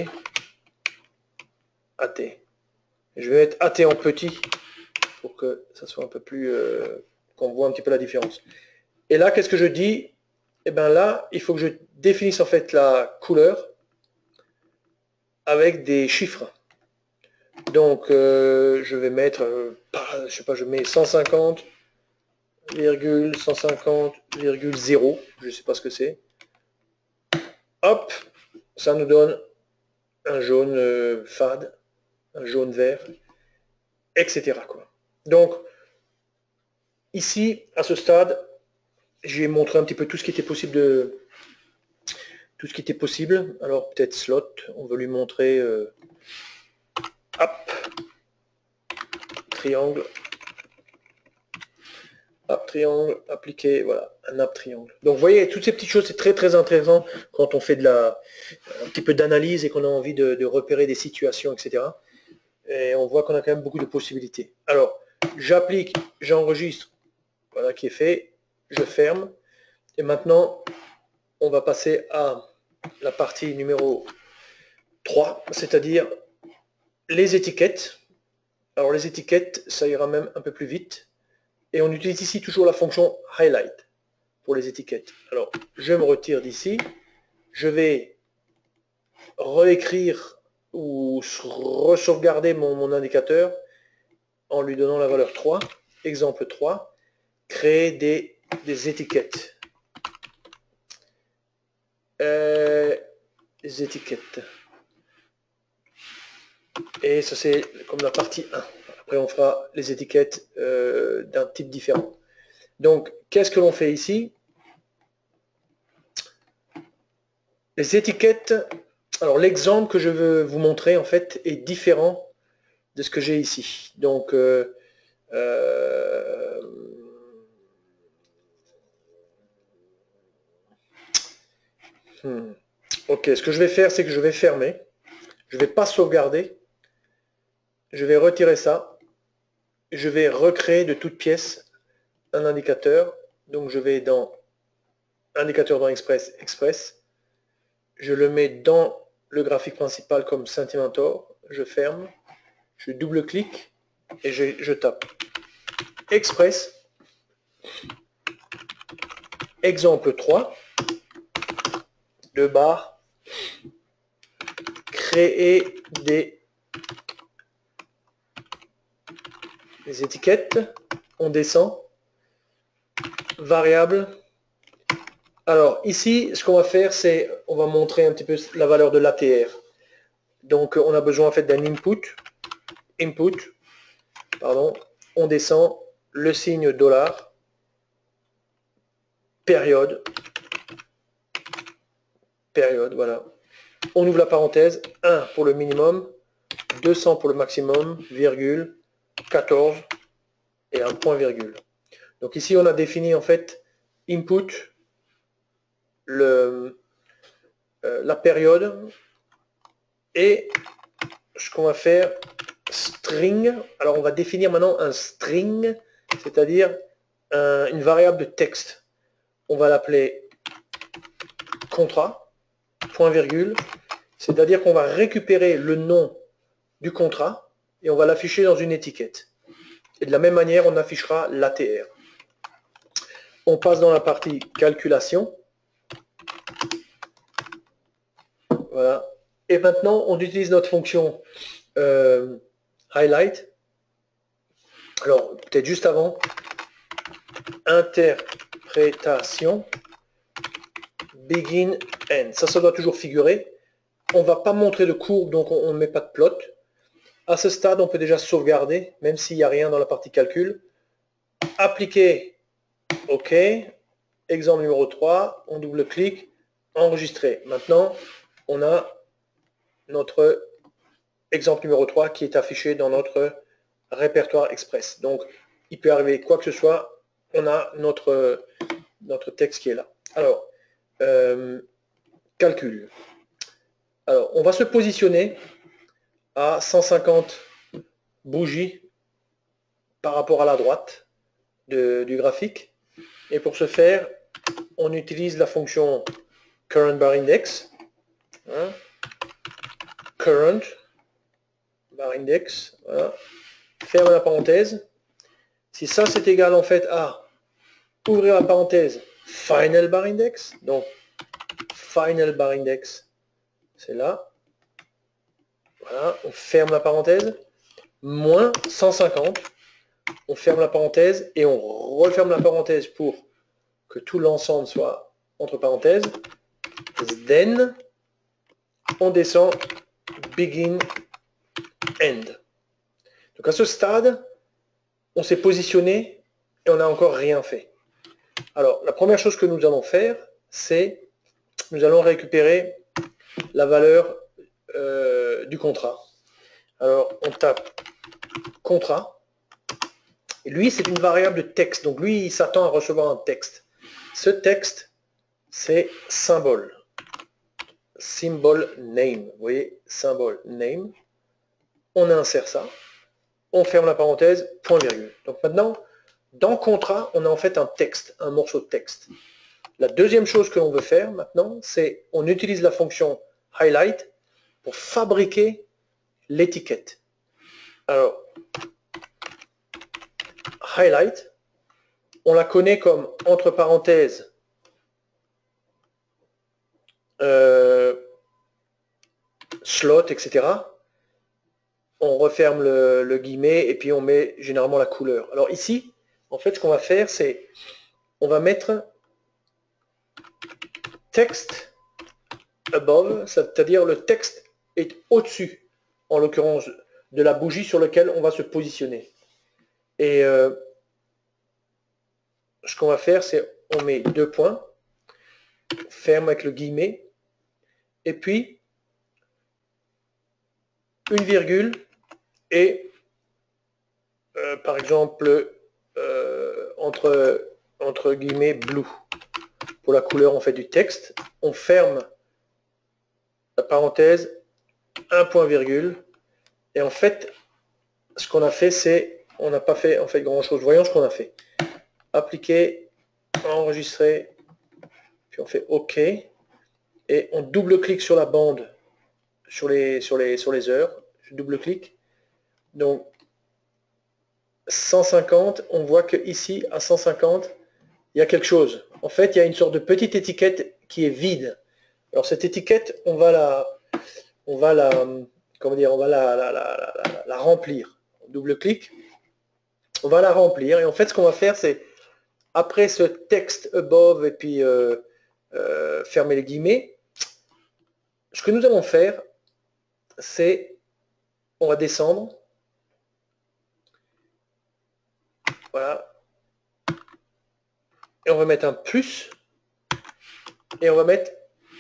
A T. Je vais mettre A T en petit pour que ça soit un peu plus, euh, qu'on voit un petit peu la différence. Et là, qu'est-ce que je dis? Et bien là, il faut que je définisse en fait la couleur avec des chiffres. Donc, euh, je vais mettre, euh, je sais pas, je mets cent cinquante virgule cent cinquante virgule zéro, je sais pas ce que c'est. Hop, ça nous donne un jaune euh, fade, un jaune vert, et cetera quoi. Donc, ici, à ce stade, j'ai montré un petit peu tout ce qui était possible de, tout ce qui était possible. Alors peut-être slot, on veut lui montrer euh, hop, triangle, hop, triangle, appliquer, voilà, un app triangle. Donc vous voyez, toutes ces petites choses, c'est très très intéressant quand on fait de la, un petit peu d'analyse et qu'on a envie de, de repérer des situations, et cetera. Et on voit qu'on a quand même beaucoup de possibilités. Alors, j'applique, j'enregistre, voilà qui est fait, je ferme. Et maintenant, on va passer à la partie numéro trois, c'est-à-dire les étiquettes. Alors les étiquettes, ça ira même un peu plus vite. Et on utilise ici toujours la fonction highlight pour les étiquettes. Alors, je me retire d'ici. Je vais réécrire ou re-sauvegarder mon, mon indicateur en lui donnant la valeur trois. Exemple trois. Créer des, des étiquettes. Euh, les étiquettes. Et ça, c'est comme la partie un. Après, on fera les étiquettes euh, d'un type différent. Donc, qu'est-ce que l'on fait ici? Les étiquettes, alors l'exemple que je veux vous montrer, en fait, est différent de ce que j'ai ici. Donc, euh, euh, hmm. ok, ce que je vais faire, c'est que je vais fermer. Je ne vais pas sauvegarder. Je vais retirer ça. Je vais recréer de toutes pièces un indicateur. Donc, je vais dans indicateur dans Express, Express. Je le mets dans le graphique principal comme Sentimentor. Je ferme. Je double-clique et je, je tape Express. Exemple trois. Deux barres. Créer des, des étiquettes. On descend. Variable. Alors ici, ce qu'on va faire, c'est on va montrer un petit peu la valeur de l'A T R. Donc on a besoin en fait d'un input. Input. Pardon. On descend le signe dollar. Période. Période, voilà. On ouvre la parenthèse. un pour le minimum. deux cents pour le maximum. Virgule. quatorze. Et un point virgule. Donc ici, on a défini en fait input. Le, euh, la période. Et ce qu'on va faire, string. Alors on va définir maintenant un string, c'est-à-dire un, une variable de texte. On va l'appeler contrat, point virgule. C'est-à-dire qu'on va récupérer le nom du contrat et on va l'afficher dans une étiquette. Et de la même manière, on affichera l'A T R. On passe dans la partie calculation. Voilà. Et maintenant, on utilise notre fonction euh, highlight. Alors, peut-être juste avant, interprétation, begin, end. Ça, ça doit toujours figurer. On ne va pas montrer de courbe, donc on ne met pas de plot. À ce stade, on peut déjà sauvegarder, même s'il n'y a rien dans la partie calcul. Appliquer, OK. Exemple numéro trois, on double-clique, enregistrer. Maintenant, on a notre exemple numéro trois qui est affiché dans notre répertoire Express. Donc, il peut arriver quoi que ce soit, on a notre, notre texte qui est là. Alors, euh, calcul. Alors, on va se positionner à cent cinquante bougies par rapport à la droite de, du graphique. Et pour ce faire, on utilise la fonction current bar index. Hein, current bar index. Voilà. Ferme la parenthèse. Si ça c'est égal en fait à ouvrir la parenthèse final bar index. Donc final bar index, c'est là. Voilà, on ferme la parenthèse. Moins cent cinquante. On ferme la parenthèse et on referme la parenthèse pour que tout l'ensemble soit entre parenthèses. Then, on descend begin, end. Donc à ce stade, on s'est positionné et on n'a encore rien fait. Alors, la première chose que nous allons faire, c'est nous allons récupérer la valeur euh, du contrat. Alors, on tape contrat. Et lui, c'est une variable de texte. Donc, lui, il s'attend à recevoir un texte. Ce texte, c'est symbole. Symbol name. Vous voyez, symbole name. On insère ça. On ferme la parenthèse, point virgule. Donc maintenant, dans contrat, on a en fait un texte, un morceau de texte. La deuxième chose que l'on veut faire maintenant, c'est on utilise la fonction highlight pour fabriquer l'étiquette. Alors, highlight, on la connaît comme entre parenthèses euh, slot, et cetera. On referme le, le guillemet et puis on met généralement la couleur. Alors ici, en fait, ce qu'on va faire, c'est on va mettre text above, c'est-à-dire le texte est au-dessus, en l'occurrence, de la bougie sur laquelle on va se positionner. Et euh, ce qu'on va faire, c'est on met deux points, on ferme avec le guillemet, et puis une virgule, et euh, par exemple, euh, entre, entre guillemets, blue. Pour la couleur, on fait du texte, on ferme la parenthèse, un point virgule, et en fait, ce qu'on a fait, c'est, on n'a pas fait en fait grand chose. Voyons ce qu'on a fait. Appliquer, enregistrer, puis on fait OK, et on double-clique sur la bande, sur les, sur les, sur les heures, je double-clique, donc cent cinquante, on voit que ici à cent cinquante, il y a quelque chose. En fait, il y a une sorte de petite étiquette qui est vide. Alors cette étiquette, on va la, on va la, comment dire, on va la, la, la, la, la remplir. On double-clique, on va la remplir, et en fait, ce qu'on va faire, c'est après ce texte above et puis euh, euh, fermer les guillemets, ce que nous allons faire, c'est on va descendre. Voilà. Et on va mettre un plus. Et on va mettre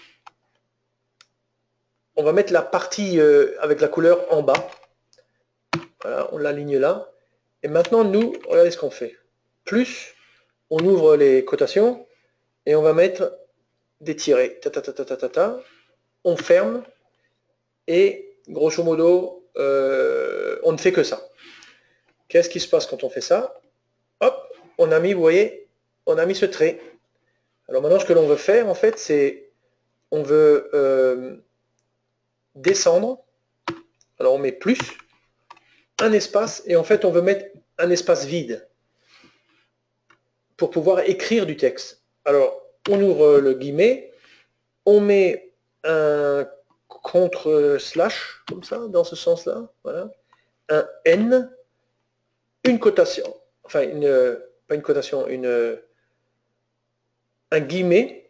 on va mettre la partie euh, avec la couleur en bas. Voilà, on l'aligne là. Et maintenant, nous, regardez ce qu'on fait. Plus, on ouvre les cotations et on va mettre des tirets. Ta, ta, ta, ta, ta, ta, ta. On ferme et grosso modo, euh, on ne fait que ça. Qu'est-ce qui se passe quand on fait ça? Hop, on a mis, vous voyez, on a mis ce trait. Alors maintenant, ce que l'on veut faire, en fait, c'est on veut euh, descendre. Alors on met plus, un espace, et en fait, on veut mettre un espace vide pour pouvoir écrire du texte. Alors, on ouvre le guillemet, on met un contre slash, comme ça, dans ce sens-là, voilà, un N, une cotation, enfin, une, pas une cotation, une, un guillemet,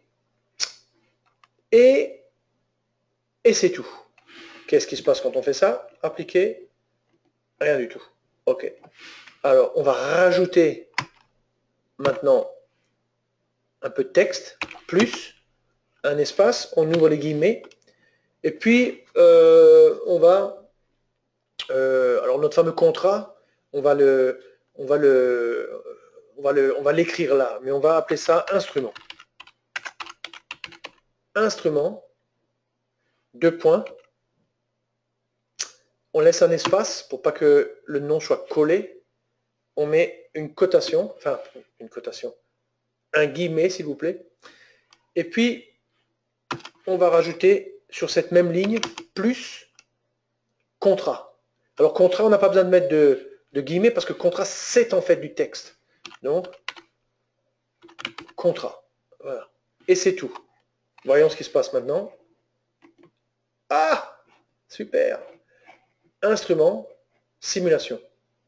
et, et c'est tout. Qu'est-ce qui se passe quand on fait ça? Appliquer, rien du tout. Ok. Alors, on va rajouter maintenant un peu de texte, plus un espace, on ouvre les guillemets, et puis euh, on va, euh, alors notre fameux contrat, on va le, on va le, on va le, on va l'écrire là, mais on va appeler ça instrument. Instrument, deux points, on laisse un espace pour pas que le nom soit collé, on met une cotation, enfin une cotation, un guillemet s'il vous plaît, et puis on va rajouter sur cette même ligne plus contrat. Alors contrat, on n'a pas besoin de mettre de, de guillemets parce que contrat c'est en fait du texte. Donc contrat. Voilà. Et c'est tout. Voyons ce qui se passe maintenant. Ah, super. Instrument, simulation.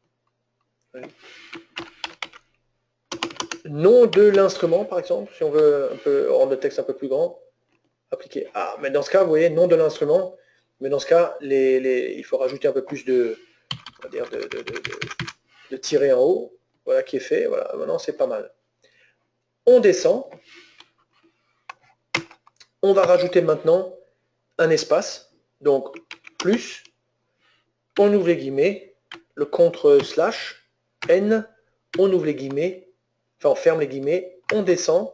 Nom de l'instrument, par exemple, si on veut un peu rendre le texte un peu plus grand, appliquer. Ah, mais dans ce cas, vous voyez, nom de l'instrument, mais dans ce cas, les, les, il faut rajouter un peu plus de, on va dire, de, de, de, de, de tirer en haut. Voilà qui est fait. Voilà, maintenant c'est pas mal. On descend. On va rajouter maintenant un espace, donc plus, on ouvre les guillemets, le contre slash, n, on ouvre les guillemets, enfin on ferme les guillemets, on descend,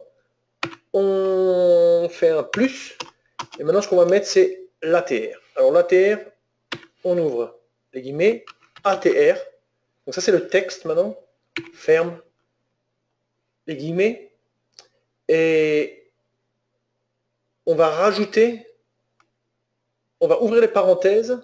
on fait un plus, et maintenant ce qu'on va mettre c'est l'A T R. Alors l'A T R, on ouvre les guillemets, A T R, donc ça c'est le texte maintenant, ferme les guillemets, et on va rajouter, on va ouvrir les parenthèses,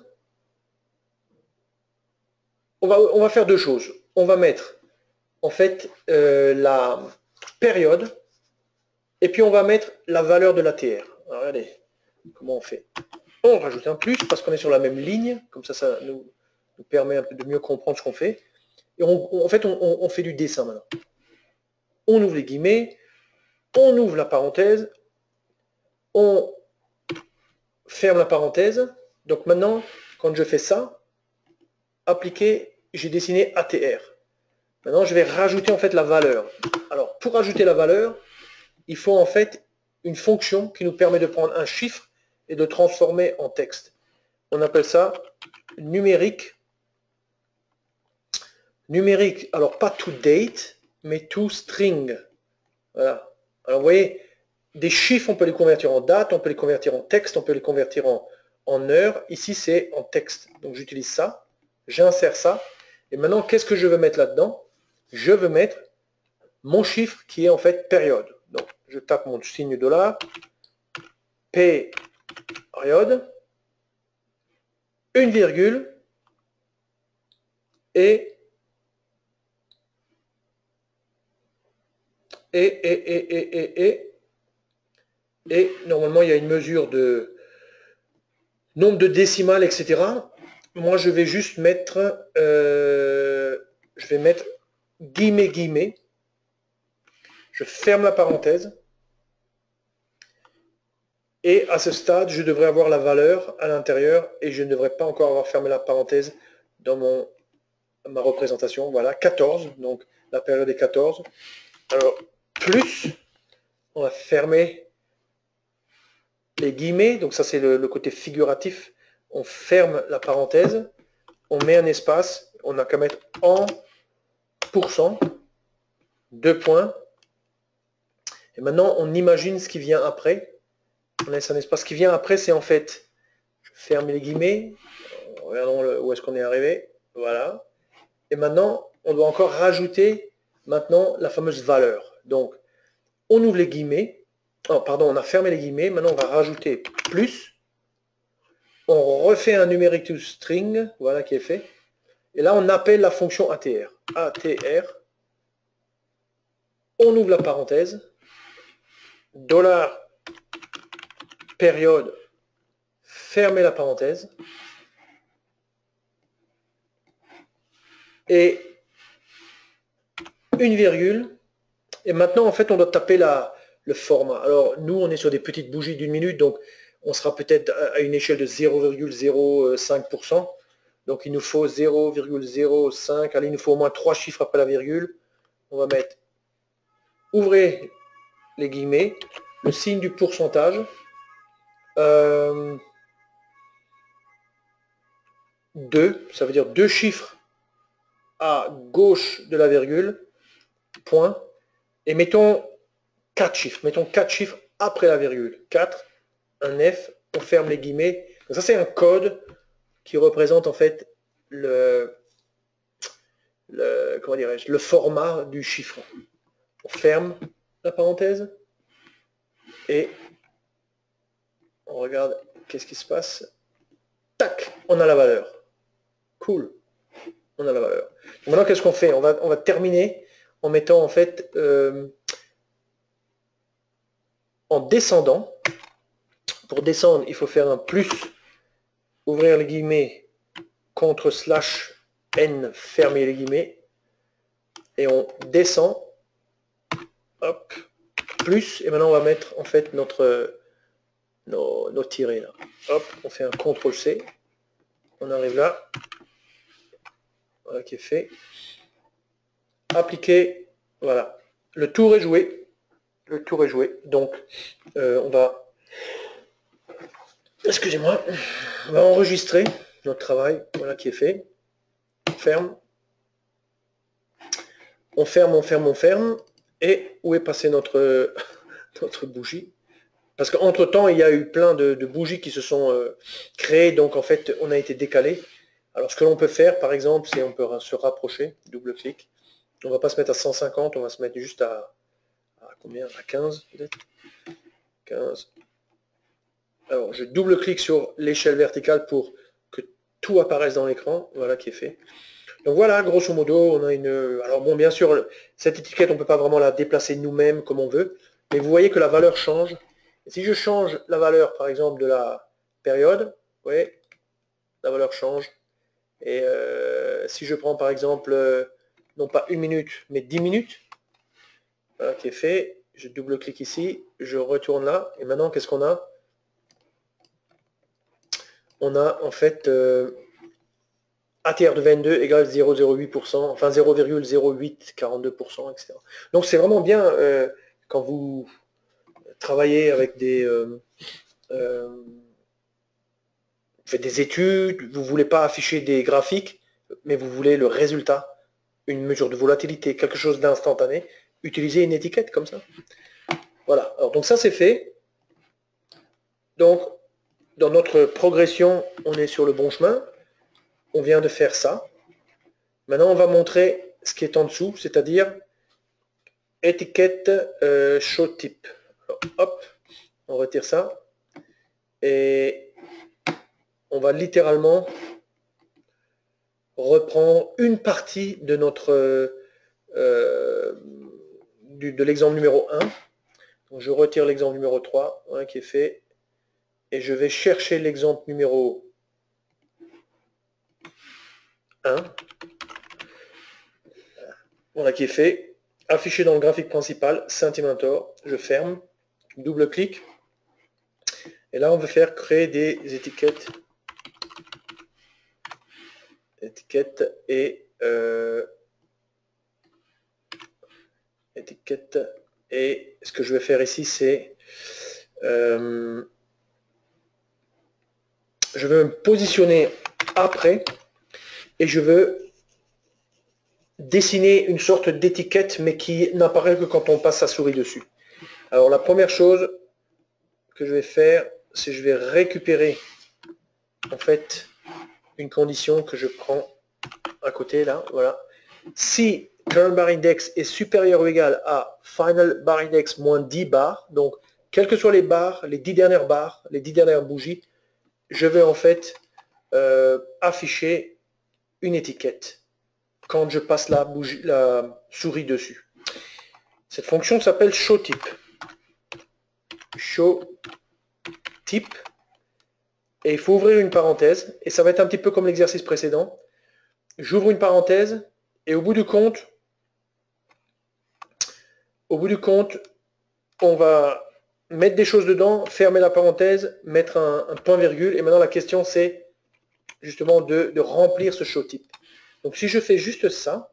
on va, on va faire deux choses. On va mettre en fait euh, la période, et puis on va mettre la valeur de l'A T R. Alors, regardez comment on fait. On rajoute un plus parce qu'on est sur la même ligne, comme ça ça nous, nous permet un peu de mieux comprendre ce qu'on fait. Et on, on, en fait on, on fait du dessin maintenant. On ouvre les guillemets, on ouvre la parenthèse, on ferme la parenthèse. Donc maintenant, quand je fais ça, appliquer, j'ai dessiné A T R. Maintenant, je vais rajouter en fait la valeur. Alors, pour rajouter la valeur, il faut en fait une fonction qui nous permet de prendre un chiffre et de transformer en texte. On appelle ça numérique. Numérique, alors pas to date, mais to string. Voilà. Alors vous voyez, des chiffres, on peut les convertir en date, on peut les convertir en texte, on peut les convertir en, en heure. Ici, c'est en texte. Donc j'utilise ça, j'insère ça. Et maintenant, qu'est-ce que je veux mettre là-dedans? Je veux mettre mon chiffre qui est en fait période. Donc je tape mon signe dollar, période, une virgule, et et, et, et, et, et, et, et normalement il y a une mesure de nombre de décimales, et cetera. Moi je vais juste mettre, euh, je vais mettre guillemets, guillemets, je ferme la parenthèse, et à ce stade je devrais avoir la valeur à l'intérieur, et je ne devrais pas encore avoir fermé la parenthèse dans mon, ma représentation. Voilà, quatorze, donc la période est quatorze. Alors, plus, on va fermer les guillemets, donc ça c'est le, le côté figuratif, on ferme la parenthèse, on met un espace, on n'a qu'à mettre en pourcent, deux points, et maintenant on imagine ce qui vient après, on laisse un espace. Ce qui vient après, c'est en fait, je ferme les guillemets, regardons le, où est-ce qu'on est arrivé, voilà, et maintenant on doit encore rajouter maintenant la fameuse valeur. Donc on ouvre les guillemets, oh, pardon, on a fermé les guillemets, maintenant on va rajouter plus, on refait un numérique to string, voilà qui est fait, et là on appelle la fonction A T R. A T R, on ouvre la parenthèse, dollar période, fermez la parenthèse, et une virgule, et maintenant en fait on doit taper la, le format. Alors nous on est sur des petites bougies d'une minute, donc on sera peut-être à une échelle de zéro virgule zéro cinq pour cent, donc il nous faut zéro virgule zéro cinq, allez, il nous faut au moins trois chiffres après la virgule. On va mettre, ouvrez les guillemets, le signe du pourcentage, euh, deux, ça veut dire deux chiffres à gauche de la virgule, point, et mettons quatre chiffres, mettons quatre chiffres après la virgule, quatre, un F, on ferme les guillemets. Donc ça c'est un code qui représente en fait le, le comment dirais-je, le format du chiffre. On ferme la parenthèse et on regarde qu'est-ce qui se passe. Tac, on a la valeur. Cool, on a la valeur. Donc maintenant qu'est-ce qu'on fait, on va, on va terminer en mettant en fait euh, en descendant. Pour descendre, il faut faire un plus, ouvrir les guillemets, contre slash n, fermer les guillemets, et on descend, hop, plus, et maintenant on va mettre en fait notre nos, nos tirets là. Hop, on fait un contrôle C, on arrive là, voilà qui est fait. Appliquer, voilà. Le tour est joué. Le tour est joué. Donc euh, on va Excusez-moi. On va enregistrer notre travail, voilà qui est fait. On ferme. On ferme, on ferme, on ferme. Et où est passée notre, notre bougie? Parce qu'entre temps, il y a eu plein de, de bougies qui se sont euh, créées, donc en fait, on a été décalé. Alors ce que l'on peut faire, par exemple, c'est on peut se rapprocher, double-clic. On ne va pas se mettre à cent cinquante, on va se mettre juste à, à combien? À quinze peut-être? quinze. Alors je double-clique sur l'échelle verticale pour que tout apparaisse dans l'écran. Voilà qui est fait. Donc voilà, grosso modo, on a une... Alors bon, bien sûr, cette étiquette, on ne peut pas vraiment la déplacer nous-mêmes comme on veut, mais vous voyez que la valeur change. Et si je change la valeur, par exemple, de la période, vous voyez, la valeur change. Et euh, si je prends, par exemple, euh, non pas une minute, mais dix minutes, voilà qui est fait, je double-clique ici, je retourne là, et maintenant, qu'est-ce qu'on a? On a, en fait... Euh, A T R de vingt-deux égale zéro virgule zéro huit pour cent, enfin zéro virgule zéro huit quarante-deux pour cent, et cetera. Donc c'est vraiment bien euh, quand vous travaillez avec des, euh, euh, vous faites des études, vous ne voulez pas afficher des graphiques, mais vous voulez le résultat, une mesure de volatilité, quelque chose d'instantané, utilisez une étiquette comme ça. Voilà, alors donc ça c'est fait. Donc dans notre progression, on est sur le bon chemin. On vient de faire ça. Maintenant on va montrer ce qui est en dessous, c'est-à-dire étiquette euh, show type. Alors, hop, on retire ça. Et on va littéralement reprendre une partie de notre euh, du, de l'exemple numéro un. Donc, je retire l'exemple numéro trois, hein, qui est fait. Et je vais chercher l'exemple numéro un. Voilà qui est fait. Affiché dans le graphique principal, Sentimentor. Je ferme. Double-clic. Et là, on veut faire créer des étiquettes. Étiquettes et euh, étiquette. Et ce que je vais faire ici, c'est euh, je veux me positionner après et je veux dessiner une sorte d'étiquette, mais qui n'apparaît que quand on passe sa souris dessus. Alors la première chose que je vais faire, c'est que je vais récupérer en fait une condition que je prends à côté là, voilà. Si current bar index est supérieur ou égal à final bar index moins dix bars, donc quelles que soient les barres, les dix dernières barres, les dix dernières bougies, je vais en fait euh, afficher une étiquette quand je passe la, bougie, la souris dessus. Cette fonction s'appelle showType. showType. Et il faut ouvrir une parenthèse, et ça va être un petit peu comme l'exercice précédent. J'ouvre une parenthèse, et au bout du compte, au bout du compte, on va mettre des choses dedans, fermer la parenthèse, mettre un, un point-virgule, et maintenant la question c'est justement de, de remplir ce showType. Donc si je fais juste ça,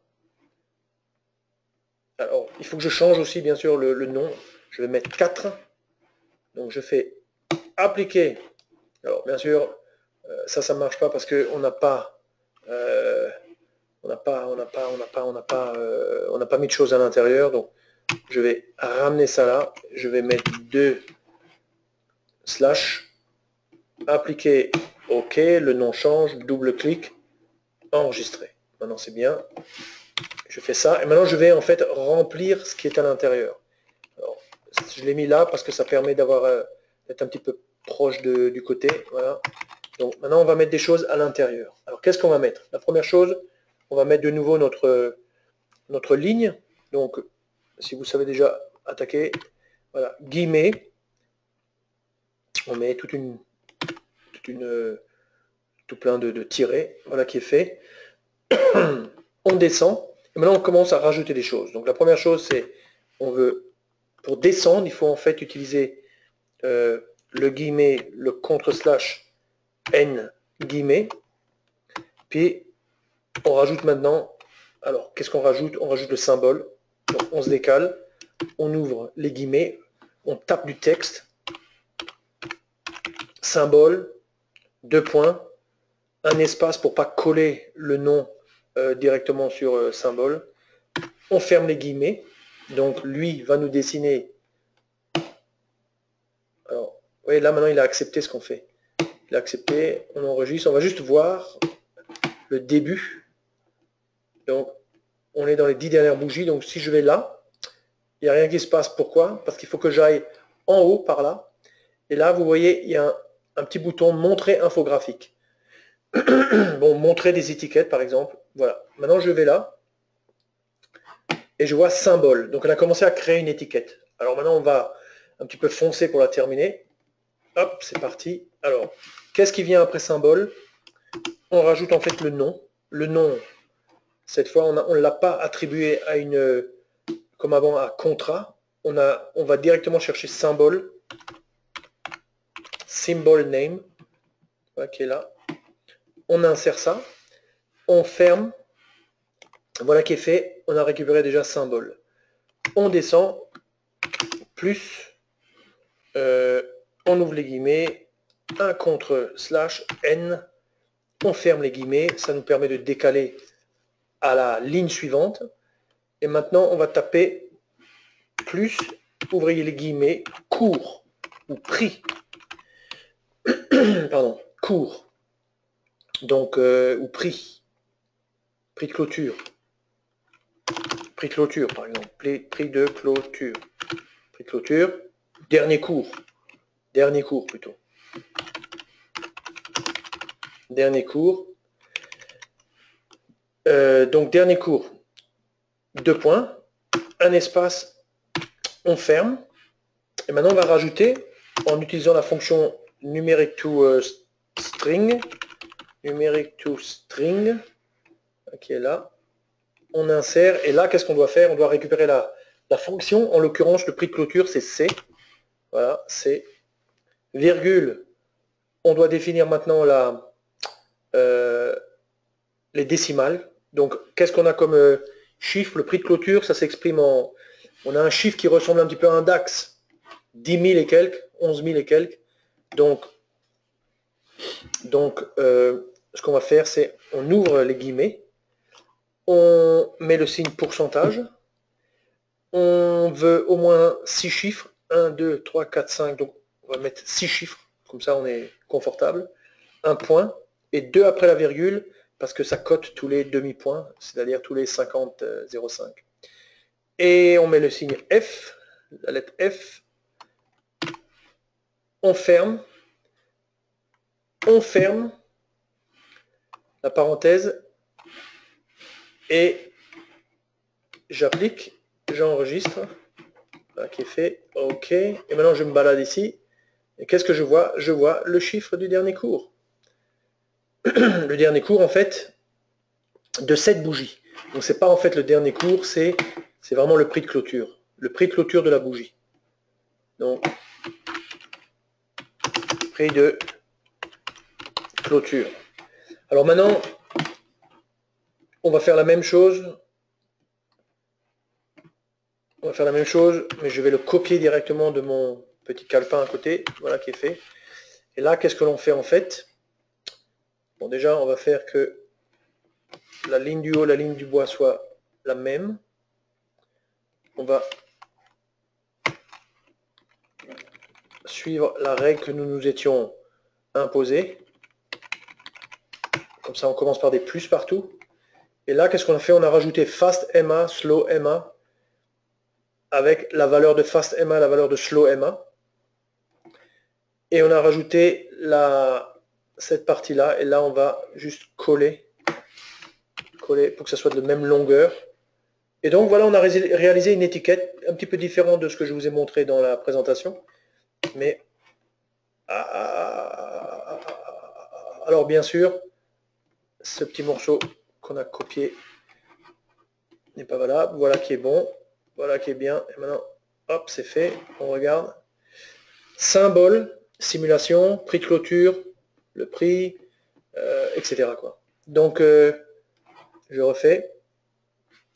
alors il faut que je change aussi bien sûr le, le nom, je vais mettre quatre, donc je fais appliquer, alors bien sûr ça ça ne marche pas parce qu'on n'a pas euh, on n'a pas on n'a pas on n'a pas on n'a pas euh, on n'a pas mis de choses à l'intérieur, donc je vais ramener ça là, je vais mettre deux slash, appliquer, ok, le nom change, double clic, enregistrer. Maintenant c'est bien, je fais ça et maintenant je vais en fait remplir ce qui est à l'intérieur. Alors je l'ai mis là parce que ça permet d'avoir euh, d'être un petit peu proche de, du côté, voilà. Donc maintenant on va mettre des choses à l'intérieur. Alors qu'est-ce qu'on va mettre? La première chose, on va mettre de nouveau notre notre ligne. Donc si vous savez déjà attaquer, voilà, guillemets, on met toute une toute une tout plein de, de tirets, voilà qui est fait. On descend, et maintenant on commence à rajouter des choses. Donc la première chose c'est, on veut, pour descendre, il faut en fait utiliser euh, le guillemet, le contre-slash n guillemet, puis on rajoute maintenant, alors qu'est-ce qu'on rajoute? On rajoute le symbole, donc on se décale, on ouvre les guillemets, on tape du texte, symbole, deux points, un espace pour pas coller le nom euh, directement sur euh, symbole. On ferme les guillemets. Donc lui va nous dessiner. Alors, vous voyez, là maintenant il a accepté ce qu'on fait. Il a accepté, on enregistre, on va juste voir le début. Donc on est dans les dix dernières bougies. Donc si je vais là, il n'y a rien qui se passe. Pourquoi? Parce qu'il faut que j'aille en haut par là. Et là, vous voyez, il y a un, un petit bouton montrer infographique. Bon, montrer des étiquettes par exemple. Voilà. Maintenant je vais là. Et je vois symbole. Donc on a commencé à créer une étiquette. Alors maintenant on va un petit peu foncer pour la terminer. Hop, c'est parti. Alors, qu'est-ce qui vient après symbole? On rajoute en fait le nom. Le nom, cette fois, on ne l'a pas attribué à une, comme avant, à contrat. On, a, on va directement chercher symbole. Symbol name. Voilà, qui est là. On insère ça. On ferme. Voilà qui est fait. On a récupéré déjà symbole. On descend. Plus. Euh, on ouvre les guillemets. un contre slash n. On ferme les guillemets. Ça nous permet de décaler à la ligne suivante. Et maintenant, on va taper plus, ouvrez les guillemets, cours ou prix. Pardon, cours. Donc, euh, ou prix. Prix de clôture. Prix de clôture, par exemple. Prix de clôture. Prix de clôture. Dernier cours. Dernier cours, plutôt. Dernier cours. Euh, donc, dernier cours. Deux points. Un espace. On ferme. Et maintenant, on va rajouter, en utilisant la fonction numeric to uh, string, numeric to string, qui est là, on insère, et là, qu'est-ce qu'on doit faire? On doit récupérer la, la fonction, en l'occurrence, le prix de clôture, c'est C, voilà, C, virgule, on doit définir maintenant la, euh, les décimales, donc, qu'est-ce qu'on a comme euh, chiffre? Le prix de clôture, ça s'exprime en, on a un chiffre qui ressemble un petit peu à un DAX, dix mille et quelques, onze mille et quelques. Donc, donc euh, ce qu'on va faire, c'est on ouvre les guillemets, on met le signe pourcentage, on veut au moins six chiffres, un, deux, trois, quatre, cinq, donc on va mettre six chiffres, comme ça on est confortable, un point, et deux après la virgule, parce que ça cote tous les demi-points, c'est-à-dire tous les cinquante zéro cinq. Et on met le signe F, la lettre F, on ferme, on ferme la parenthèse et j'applique, j'enregistre, voilà qui est fait, ok, et maintenant je me balade ici, et qu'est-ce que je vois? Je vois le chiffre du dernier cours. Le dernier cours en fait de cette bougie. Donc c'est pas en fait le dernier cours, c'est c'est vraiment le prix de clôture, le prix de clôture de la bougie. Donc prix de clôture. Alors maintenant, on va faire la même chose. On va faire la même chose, mais je vais le copier directement de mon petit calepin à côté. Voilà qui est fait. Et là, qu'est-ce que l'on fait en fait? Bon, déjà, on va faire que la ligne du haut, la ligne du bas soit la même. On va suivre la règle que nous nous étions imposée. Comme ça, on commence par des plus partout. Et là, qu'est-ce qu'on a fait? On a rajouté fast M A, slow M A, avec la valeur de fast M A, la valeur de slow M A. Et on a rajouté la, cette partie-là. Et là, on va juste coller, coller pour que ça soit de la même longueur. Et donc, voilà, on a réalisé une étiquette un petit peu différente de ce que je vous ai montré dans la présentation. Mais, alors bien sûr, ce petit morceau qu'on a copié n'est pas valable. Voilà qui est bon. Voilà qui est bien. Et maintenant, hop, c'est fait. On regarde. Symbole, simulation, prix de clôture, le prix, euh, et cetera quoi. Donc, euh, je refais.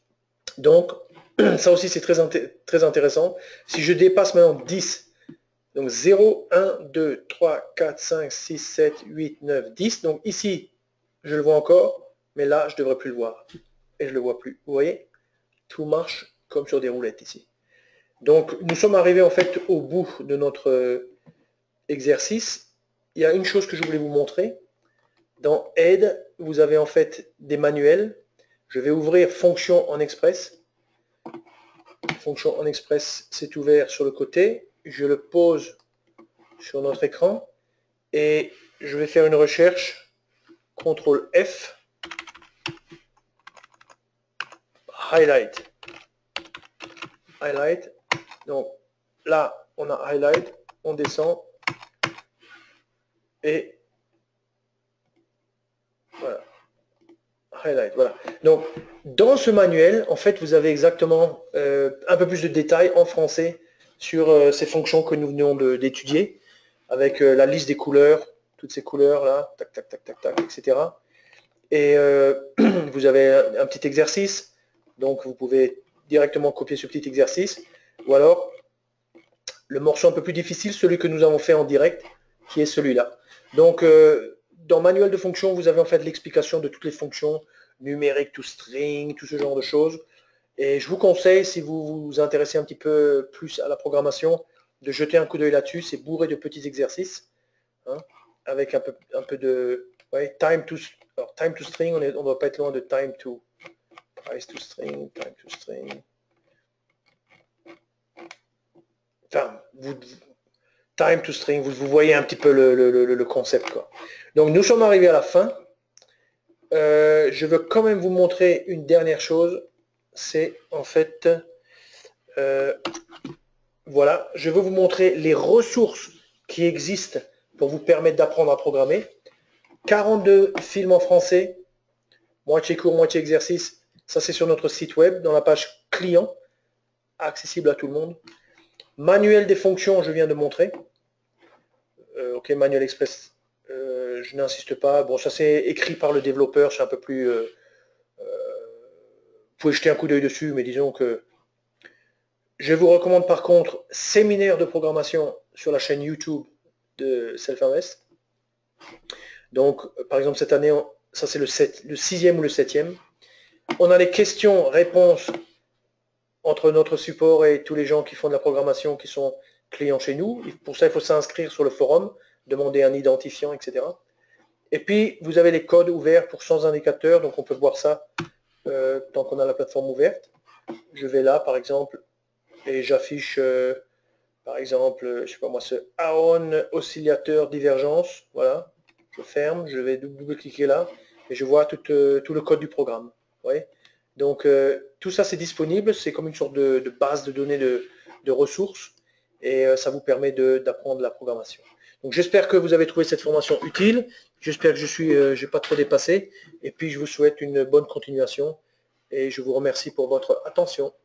Donc, ça aussi c'est très, inté très intéressant. Si je dépasse maintenant dix, Donc zéro, un, deux, trois, quatre, cinq, six, sept, huit, neuf, dix. Donc ici, je le vois encore, mais là, je ne devrais plus le voir. Et je ne le vois plus. Vous voyez? Tout marche comme sur des roulettes ici. Donc nous sommes arrivés en fait au bout de notre exercice. Il y a une chose que je voulais vous montrer. Dans Aide, vous avez en fait des manuels. Je vais ouvrir Fonction en Express. Fonction en Express, c'est ouvert sur le côté. Je le pose sur notre écran et je vais faire une recherche. contrôle F. Highlight. Highlight. Donc là, on a Highlight. On descend. Et voilà. Highlight, voilà. Donc, dans ce manuel, en fait, vous avez exactement euh, un peu plus de détails en français sur euh, ces fonctions que nous venons d'étudier, avec euh, la liste des couleurs, toutes ces couleurs-là, tac, tac, tac, tac, tac, et cetera. Et euh, vous avez un, un petit exercice, donc vous pouvez directement copier ce petit exercice, ou alors le morceau un peu plus difficile, celui que nous avons fait en direct, qui est celui-là. Donc, euh, dans Manuel de fonctions, vous avez en fait l'explication de toutes les fonctions numériques, to string, tout ce genre de choses. Et je vous conseille, si vous vous intéressez un petit peu plus à la programmation, de jeter un coup d'œil là-dessus. C'est bourré de petits exercices, hein, avec un peu, un peu de ouais, time to alors, time to string. On ne on doit pas être loin de time to price to string, time to string. Enfin, vous, time to string, vous, vous voyez un petit peu le, le, le, le concept, quoi. Donc nous sommes arrivés à la fin. Euh, je veux quand même vous montrer une dernière chose. C'est en fait, euh, voilà, je veux vous montrer les ressources qui existent pour vous permettre d'apprendre à programmer. quarante-deux films en français, moitié cours, moitié exercice. Ça, c'est sur notre site web, dans la page client, accessible à tout le monde. Manuel des fonctions, je viens de montrer. Euh, ok, Manuel Express, euh, je n'insiste pas. Bon, ça c'est écrit par le développeur, c'est un peu plus... Euh, euh, vous pouvez jeter un coup d'œil dessus, mais disons que... Je vous recommande par contre séminaire de programmation sur la chaîne YouTube de Self-Invest. Donc, par exemple, cette année, ça c'est le, le sixième ou le septième. On a les questions-réponses entre notre support et tous les gens qui font de la programmation qui sont clients chez nous. Pour ça, il faut s'inscrire sur le forum, demander un identifiant, et cetera. Et puis, vous avez les codes ouverts pour cent indicateurs, donc on peut voir ça euh, tant qu'on a la plateforme ouverte. Je vais là, par exemple, et j'affiche, euh, par exemple, je sais pas moi, ce Aon oscillateur divergence. Voilà, je ferme, je vais double-cliquer là, et je vois tout, euh, tout le code du programme. Vous voyez ? Donc, euh, tout ça, c'est disponible. C'est comme une sorte de, de base de données de, de ressources, et euh, ça vous permet d'apprendre la programmation. Donc, j'espère que vous avez trouvé cette formation utile. J'espère que je suis, euh, j'ai pas trop dépassé. Et puis, je vous souhaite une bonne continuation, et je vous remercie pour votre attention.